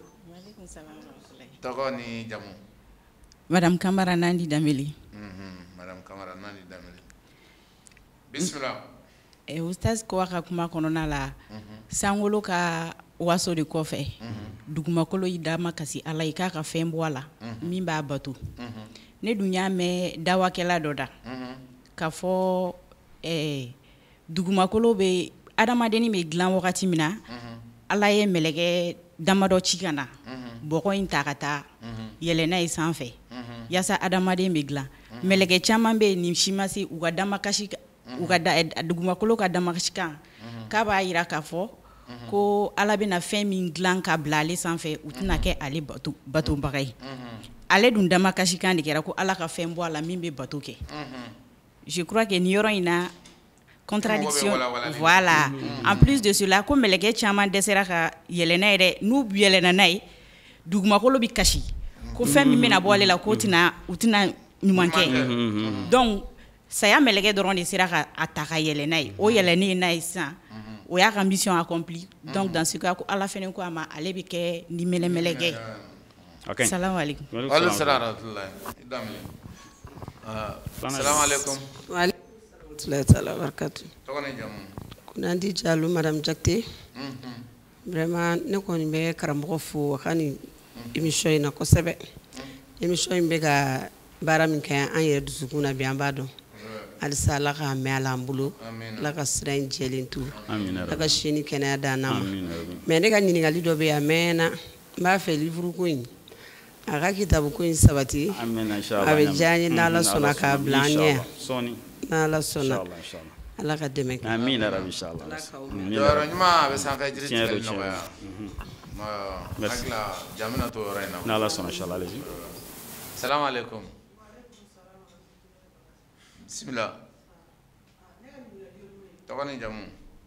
tɔgɔ ni jamu Madame Kamara Nandi Dameli Madame Kamara Nandi Dameli bismillah Ustaz ko a ka kuma kɔnɔna la sankolo ka waso de kɔfɛ dugumakolo y'i d'a ma kasi Ala ye k'a ka fɛn bɔ a la min b'a bato ne dun y'a mɛn dawakɛla dɔ da k'a fɔ dugumakolo bɛ adamadenni bɛ dilan wagati min na Ala ye mɛlɛkɛ damadɔ ci ka na bɔgɔ in ta ka taa yɛlɛnna ye sanfɛ yaasa adamaden bɛ dilan mɛlɛkɛ caman bɛ yen ni si ma se u ka damakasi dugumakolo ka damakasikan k'a b'a jira k'a fɔ ko Ala bɛna fɛn min dilan ka bila ale sanfɛ u tɛna kɛ ale batobaga ye ale dun damakasikan de kɛra ko Ala ka fɛn bɔ a la min bɛ bato kɛ je crois que nin yɔrɔ in na contradiction voilà en plus de cela ko mɛlɛkɛ caman dɛsɛra ka yɛlɛnna ye dɛ n'u yɛlɛnna n'a ye dugumakolo bɛ kasi ko fɛn min bɛna bɔ ale la ko u tɛna ɲuman kɛ donc saya mɛlɛkɛ dɔrɔn de sera ka a ta ka yɛlɛ n'a ye o yɛlɛnen n'a ye sisan o y'a ka mission accompli donc dans ce cas ko Ala fɛnɛ ko a ma ale bɛ kɛ ni mɛlɛmɛlɛkɛ okay salamu aleykum waaleykum salaam wa rahmatullahi salamu aleykum waaleykum salaam wa barakatu tɔgɔ ni jamu Kunandi Jalo Madame Jakite vraiment ne kɔni bɛ karamɔgɔ fo a ka nin émission in na kosɛbɛ émission in bɛ ka baara min kɛ an yɛrɛ dusukun na bi an b'a dɔn halisa Ala k'a mɛn Ala an bolo Ala ka sira in jɛlen to Ala ka si ni kɛnɛya d'an ma mais ne ka ɲininkali dɔ bɛ yen a mɛnna n b'a fɛ livre ko in a ka kitabu ko in sabati a bɛ diya n ye n'Ala sɔnna k'a bila an ɲɛ n'Ala sɔnna Ala ka dɛmɛ kɛ amin rabi inchallah jɔyɔrɔ ɲuman a bɛ sanfɛ jiri tigɛli nɔgɔya hakili jamana to yɔrɔ in na n'Ala sɔnna inchallah allez-y salamu aleykum bismillah tɔgɔ ni jamu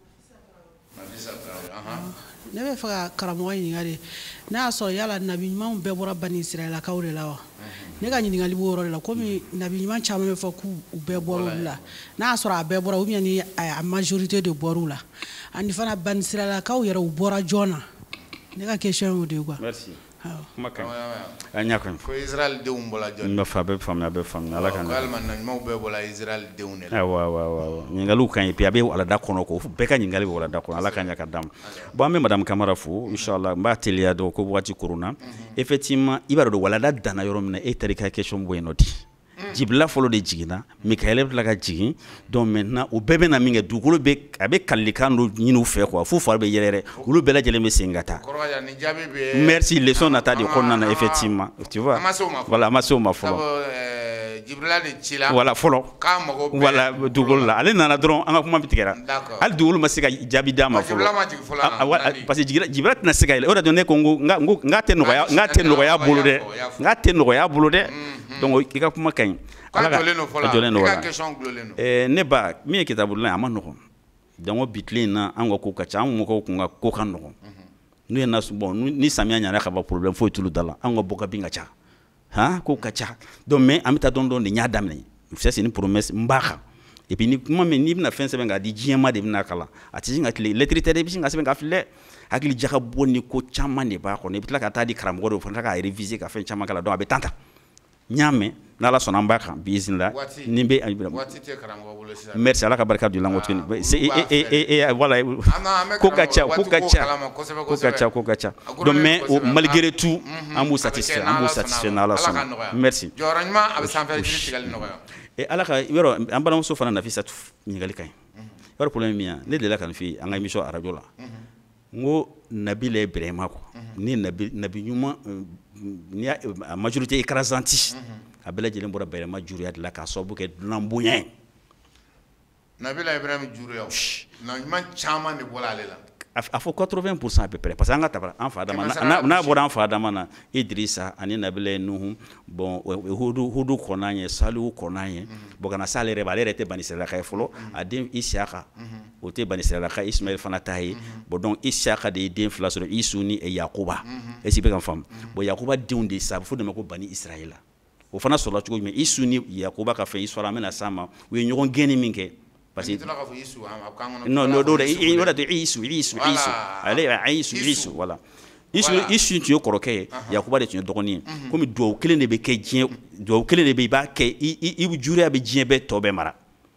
ne bɛ fɛ ka karamɔgɔ ɲininka de n'a y'a sɔrɔ yala nabi ɲumanw bɛɛ bɔra Bani Israilakaw de la wa ne ka ɲininkali b'o yɔrɔ de la komi nabi ɲuman caman bɛ fɔ k'u bɛɛ bɔra olu la n'a y'a sɔrɔ a bɛɛ bɔra ou bien ni a majorité de bɔra u la ani fana Bani Israilakaw yɛrɛ u bɔra jɔn na ne ka question y'o de ye quoi merci kuma kaɲi a ɲa kaɲi ko Israël denw bɔla jɔn na fa bɛ faamuya Ala ka ko alima na ɲumanw bɛɛ bɔla Israël denw de la awɔ ɲininkaliw kaɲi puis a bɛ walada kɔnɔ ko bɛɛ ka ɲininkali bɛ walada kɔnɔ Ala ka ɲa ka d'a ma bon an bɛ Madame Kamara fo inchallah n b'a teliya dɔn ko waati koronna effectivement i b'a dɔn walada danna yɔrɔ min na e taara i ka question bɔ yen nɔ di Jibila fɔlɔ de jiginna Mikaɛl bɛ tila ka jigin donc maintenant o bɛɛ bɛ na min kɛ dugukolo a bɛ kalikan dɔ ɲini u fɛ quoi f'u fari bɛ yɛrɛyɛrɛ olu bɛɛ lajɛlen bɛ segin ka taa merci leçon nata de kɔnɔna na effectivement tu vois voilà a ma se o ma fɔlɔ Jibila de cila voilà fɔlɔ voilà dugukolo la ale nana dɔrɔn an ka kuma bɛ tigɛra hali dugukolo ma se ka jaabi d'a ma fɔlɔ parce que Jibila tɛna se ka yɛlɛ o de la ne ko n tɛ nɔgɔya bolo dɛ n tɛ nɔgɔya bolo dɛ donc i ka kuma kaɲi jɔlen don wala ne ba min ye kitabulon a ma nɔgɔn donc bi tile in na an ka ko ka ca an mɔgɔw kun ka ko ka nɔgɔn n'u ye bon ni samiya ɲana ka ban problème foyi t'olu da la an ka bɔ ka bin ka ca hein ko ka ca donc mais an bɛ taa dɔn de n y'a daminɛ ça c'est une promesse n b'a kan et puis ni kuma min n'i bɛna fɛn sɛbɛn k'a di diɲɛma de bɛna kalan a tɛ sin ka tile lettre tɛ dɛ i bɛ sin ka sɛbɛn k'a filɛ hakili jaka bɔ ni ko caman de b'a kɔnɔ i bɛ tila ka taa di karamɔgɔ dɔw fana k'a réviser ka fɛn caman kala donc a bɛ tan n y'a mɛn n'Ala sɔnna an b'a kan biisinla ni bɛ merci Ala ka barika don i la n ko tuguni voilà ko ka ca donc mais malgré tout an b'u satisfait n'Ala sɔnna merci et Ala ka yɔrɔ an balimamuso fana Nafisatu ɲininkali ka ɲi yɔrɔ problème min yan ne delila ka nin f'i ye an ka émission radio la n ko Nabila Ibrahima quoi ni nabi ɲuman ni a majorité écrasante a bɛɛ lajɛlen bɔra Bayɛlɛma juruya de la k'a sababu kɛ dunan bonya ye Nabila Ibrahima juruya na ɲuman caman de bɔra ale la a fɔ 80% à peu près parce que an ka tabara an fa Adama n'a bɔra an fa Adama na Idrissa ani Nabila Nuhu bon Hudu kɔnna ye Salihu kɔnna ye bon kana sa ale yɛrɛ ale yɛrɛ tɛ Bani Israilaka ye fɔlɔ a den Isiaka o tɛ Bani Israilaka Ismaël fana ta ye bon donc Isiaka de ye den fila sɔrɔ Isu ni Yakuba est-ce que bɛ ka n faamu bon Yakuba denw de sa a bɛ fɔ de ma ko Bani Israila o fana sɔrɔla cogo jumɛn Isu ni Yakuba ka fɛn Isu an bɛna s'a ma u ye ɲɔgɔn gɛnni min kɛ parce que non do da Isu voilà Isu tun ye kɔrɔkɛ ye Yakuba de tun ye dɔgɔnin ye komi duwawu kelen de bɛ kɛ diɲɛ duwawu kelen de bɛ i b'a kɛ i juguya bɛ diɲɛ bɛɛ tɔ bɛɛ mara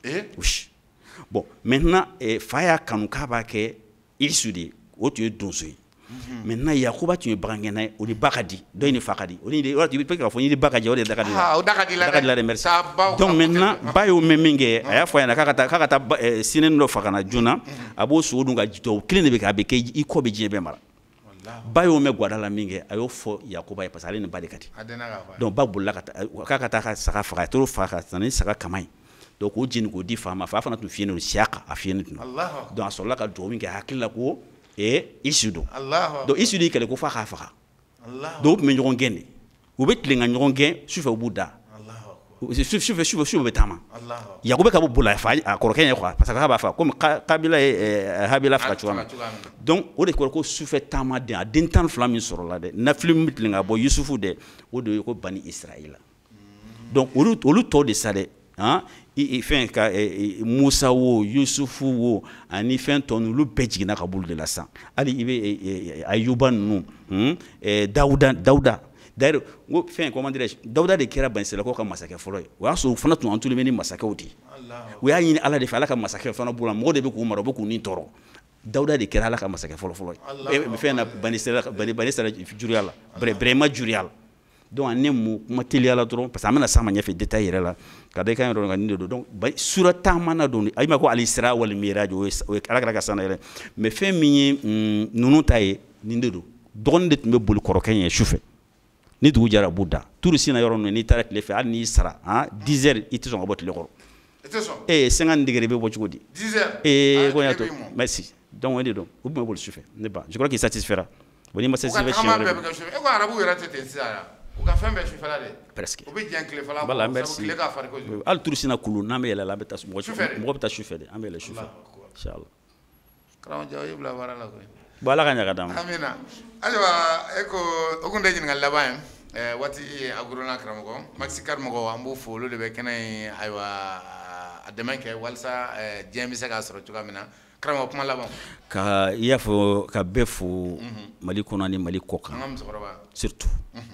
bon maintenant fa y'a kanu k'a b'a kɛ Isu de ye o tun ye donso ye maintenant Yakuba tun ye bagangɛnna ye o ni ba ka di dɔ in ni fa ka di o ni i bɛ k'a fɔ ni ba ka di o de da ka di la dɛ merci donc maintenant ba y'o mɛn min kɛ a y'a fɔ a ɲɛna k'a ka taa sinɛni dɔ faga na joona a b'o sogo dun ka duwawu kelen de bɛ kɛ a bɛ kɛ i kɔ bɛ diɲɛ bɛɛ mara ba y'o mɛn gwada la min kɛ a y'o fɔ Yakuba ye parce que ale ni ba de ka di donc ba bolila k'a ka taa ka saga faga a t'o faga ka na ni saga kama ye donc o jeni k'o di fa ma fa fana tun fiyɛnen don Siyaka a fiyɛnen tun donc a sɔrɔla ka duwawu min kɛ a hakili la ko Isu don donc Isu de y'i kɛlɛ ko f'a k'a faga donc u tun bɛ ɲɔgɔn gɛn de u bɛ tilen ka ɲɔgɔn gɛn sufɛ u b'u da sufɛ bɛ taama Yakuba ka bɔ bolo a kɔrɔkɛ ye quoi parce que k'a b'a faga komi Kabila ye Habila faga cogoya min donc o de kɔrɔ ko sufɛ taama den a den 12 min sɔrɔla dɛ nafili min bɛ tilen ka bɔ Yusufu dɛ o de ye ko Bani Israila donc olu tɔw de sa dɛ fɛn ka Musa wo Yusufu wo ani fɛn tɔ ninnu olu bɛɛ jiginna ka bolo de la sisan hali i bɛ Ayuba ninnu Dawuda d'ailleurs n ko fɛn comment dirais-je Dawuda de kɛra Bani Israilakaw ka masakɛ fɔlɔ ye o y'a sɔrɔ u fana tun antulen bɛ ni masakɛw de ye u y'a ɲini Ala de fɛ Ala ka masakɛ fana bolo mɔgɔw de bɛ k'u mara u bɛ k'u ni tɔɔrɔ Dawuda de kɛra Ala ka masakɛ fɔlɔ ye fɛn na Bani Israila juruya la Birahima juruya la donc ne mu kuma teliya la dɔrɔn parce que an bɛna s'a ma ɲɛfɛ détail yɛrɛ la ka da i kan yɔrɔ ka nin de don donc sura taama na don a ma ko al-Isra wal Miraj o ye Ala ka sanna yɛrɛ mais fɛn min ye ninnu ta ye nin de don dɔgɔnin de tun bɛ boli kɔrɔkɛ ɲɛ sufɛ ni dugu jɛra a b'u da turu sina yɔrɔ ninnu n'i taara tile fɛ hali n'i sara 10 heures i tɛ sɔn ka bɔ tile kɔrɔ 50 degré bɛ bɔ cogo di 10 heures ko y'a to merci donc o de don u tun bɛ boli sufɛ ne ba je crois qu'il satisfera bon n'i ma satisfait siɲɛ wɛrɛ ko arabu yɛrɛ tɛ ten sisan u ka fɛn bɛɛ sufɛla de presque u bɛ diɲɛ tilefɛla voilà bɔ merci sabu tile ka farin kojugu hali turu sina kulu n'an bɛ yɛlɛ la an bɛ taa mɔgɔ bɛ taa sufɛ de an bɛ yɛlɛ sufɛ inchallah karamɔgɔ o ye bila baara la koyi bon Ala ka ɲa ka d'an ma amina ayiwa e ko o kun tɛ ɲininkali laban ye waati aguruna karamɔgɔ Maxi karamɔgɔ an b'o fo olu de bɛ kɛnɛ in ayiwa a dɛmɛ kɛ walasa diɲɛ bɛ se k'a sɔrɔ cogoya min na karamɔgɔ kuma laban ka i y'a fɔ ka bɛɛ fo Mali kɔnɔ ni Mali kɔ kan an ka musokɔrɔba surtout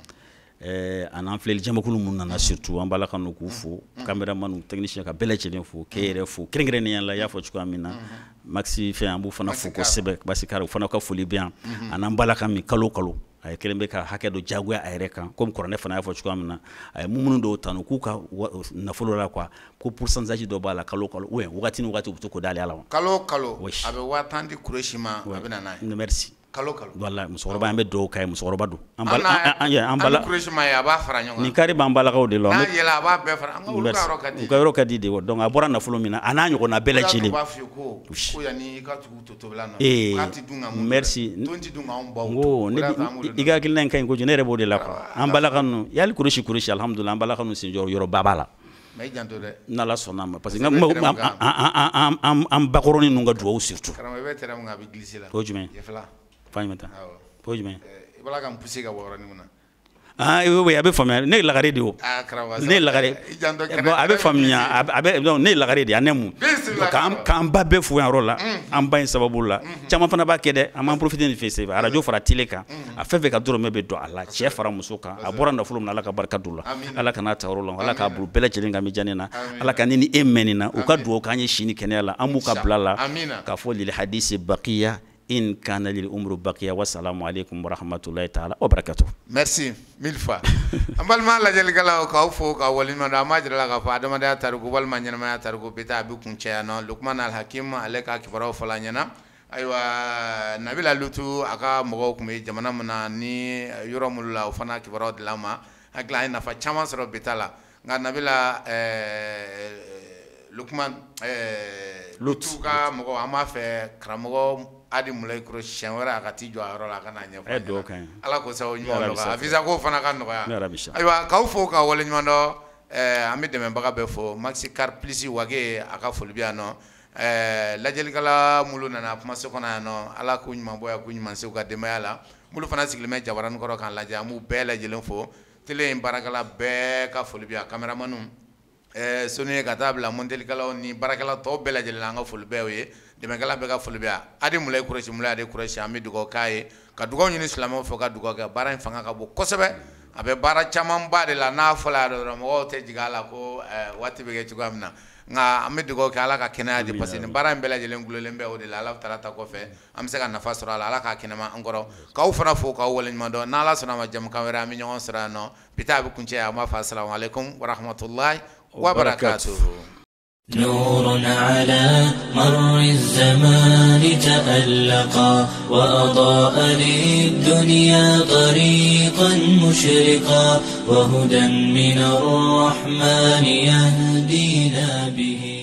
a n'an filɛli jamakulu mun nana surtout an b'a la ka n'u k'u fo caméraman technicien ka bɛɛ lajɛlen fo k'e yɛrɛ fo kɛrɛnkɛrɛnnenya la i y'a fɔ cogoya min na Maxi fɛn an b'u fana fo kosɛbɛ Basikari u fana ka foli bɛ yan a n'an b'a la ka min kalo kalo a ye kelen bɛ ka hakɛ dɔ jagoya a yɛrɛ kan komi kɔrɔnɛ fana y'a fɔ cogoya min na a ye munnu dɔw tanu k'u ka nafolo la quoi ko pourcentage dɔ b'a la kalo kalo ou bien wagati ni wagati u bɛ to k'o d'ale la kalo kalo a bɛ 50 di Kuresi ma a bɛ na n'a ye merci kalo kalo wala musokɔrɔba an bɛ dugawu k'a ye musokɔrɔba don an bala Kuresi ma ye a b'a fara ɲɔgɔn kan nin kari b'an balakaw de la n'a yɛlɛ a b'a bɛɛ fara an ka olu ka yɔrɔ ka di u ka yɔrɔ ka di de donc a bɔra nafolo min na a n'a ɲɔgɔnna bɛɛ lajɛlen u b'a f'i ye ko yanni i ka tugu totobila nɔ k'a tɛ dun ka mun merci ton tɛ dun ka anw baw to i ka hakilina in ka ɲi kojugu ne yɛrɛ b'o de la quoi an balaka ninnu yali Kuresi alhamdulillah an balaka ninnu sen jɔyɔrɔ ba b'a la mais i janto dɛ n'Ala sɔnna ma parce que an bakɔrɔnin ninnu ka dugawu surtout karamɔgɔ i bɛ terrain min kan a bɛ glisser la o jumɛn yɛfɛla f'a ɲɛ ta o jumɛn i b'a la ka n pousser ka bɔ yɔrɔnin min na ah oui abe famia ne lagare di o ne lagare bon abe famia abe donc ne lagare di anemu kan ba be fu en rôle la an ba en sababu la chama fana ba kede am en profiter ni fese radio fara tileka a fefe ka doro mebe do ala che fara musuka a bora na fulum na ala ka barkatu la ala kana tawro la ala ka bulu bele chelinga mi janina ala ka nini emenina u ka do ka nye shini kenela amu ka blala ka fo lil hadisi baqiya in kana lil umru baqiya wa salamu alaykum wa rahmatullahi ta'ala wa barakatuh. Merci mille fois. Ambal ma la jeli kala ka fo ka walima da ma jira ka fa da ma da tarugo wal ma nyana ma tarugo bita bi kun che no Luqman al Hakim aleka kibaro fala nyana aywa nabila lutu aka mogo kuma jamana muna ni yuromullah fana kibaro de lama akla ina fa chama soro bitala nga nabila Luqman lutu ka mogo ama fe kramogo adi mulai kuro shenwara akati jo aro la kana nya fa ala ko sawo nyimo lo ka visa ko fana kan no ya aywa ka fo ka wole nyando ami de memba ka be fo maxi car plisi wage aka folbia no lajeli kala mulu nana kuma se kona no ala ko nyima boya ko nyima se ka de mayala mulu fana sigleme jabaran ko kan laja mu be lajelen fo tele barakala be ka folbia cameramanum soni ka tabla mondeli kala ni barakala to be lajelen nga folbe we de megala be ka folbia adi mulai kureshi mulai adi kureshi ami dugo kai ka dugo nyini islamo fo ka dugo ka bara fanga ka bo kosebe abe bara chaman ba de la na fola do mo te jigala ko wati be ke chugamna nga ami dugo ka ala ka kena di pasini bara mbela jelen gulole mbe o de la ala tarata ko fe am se ka nafa sura ala ka kinama ngoro ka u fana fo ka wolen mando na ala sona ma jam kamera mi nyon sura no pitabu kunche ma fa assalamu alaikum wa rahmatullahi wa barakatuh. نور على مر الزمان تألقا وأضاء للدنيا طريقا مشرقا وهدى من الرحمن يهدينا به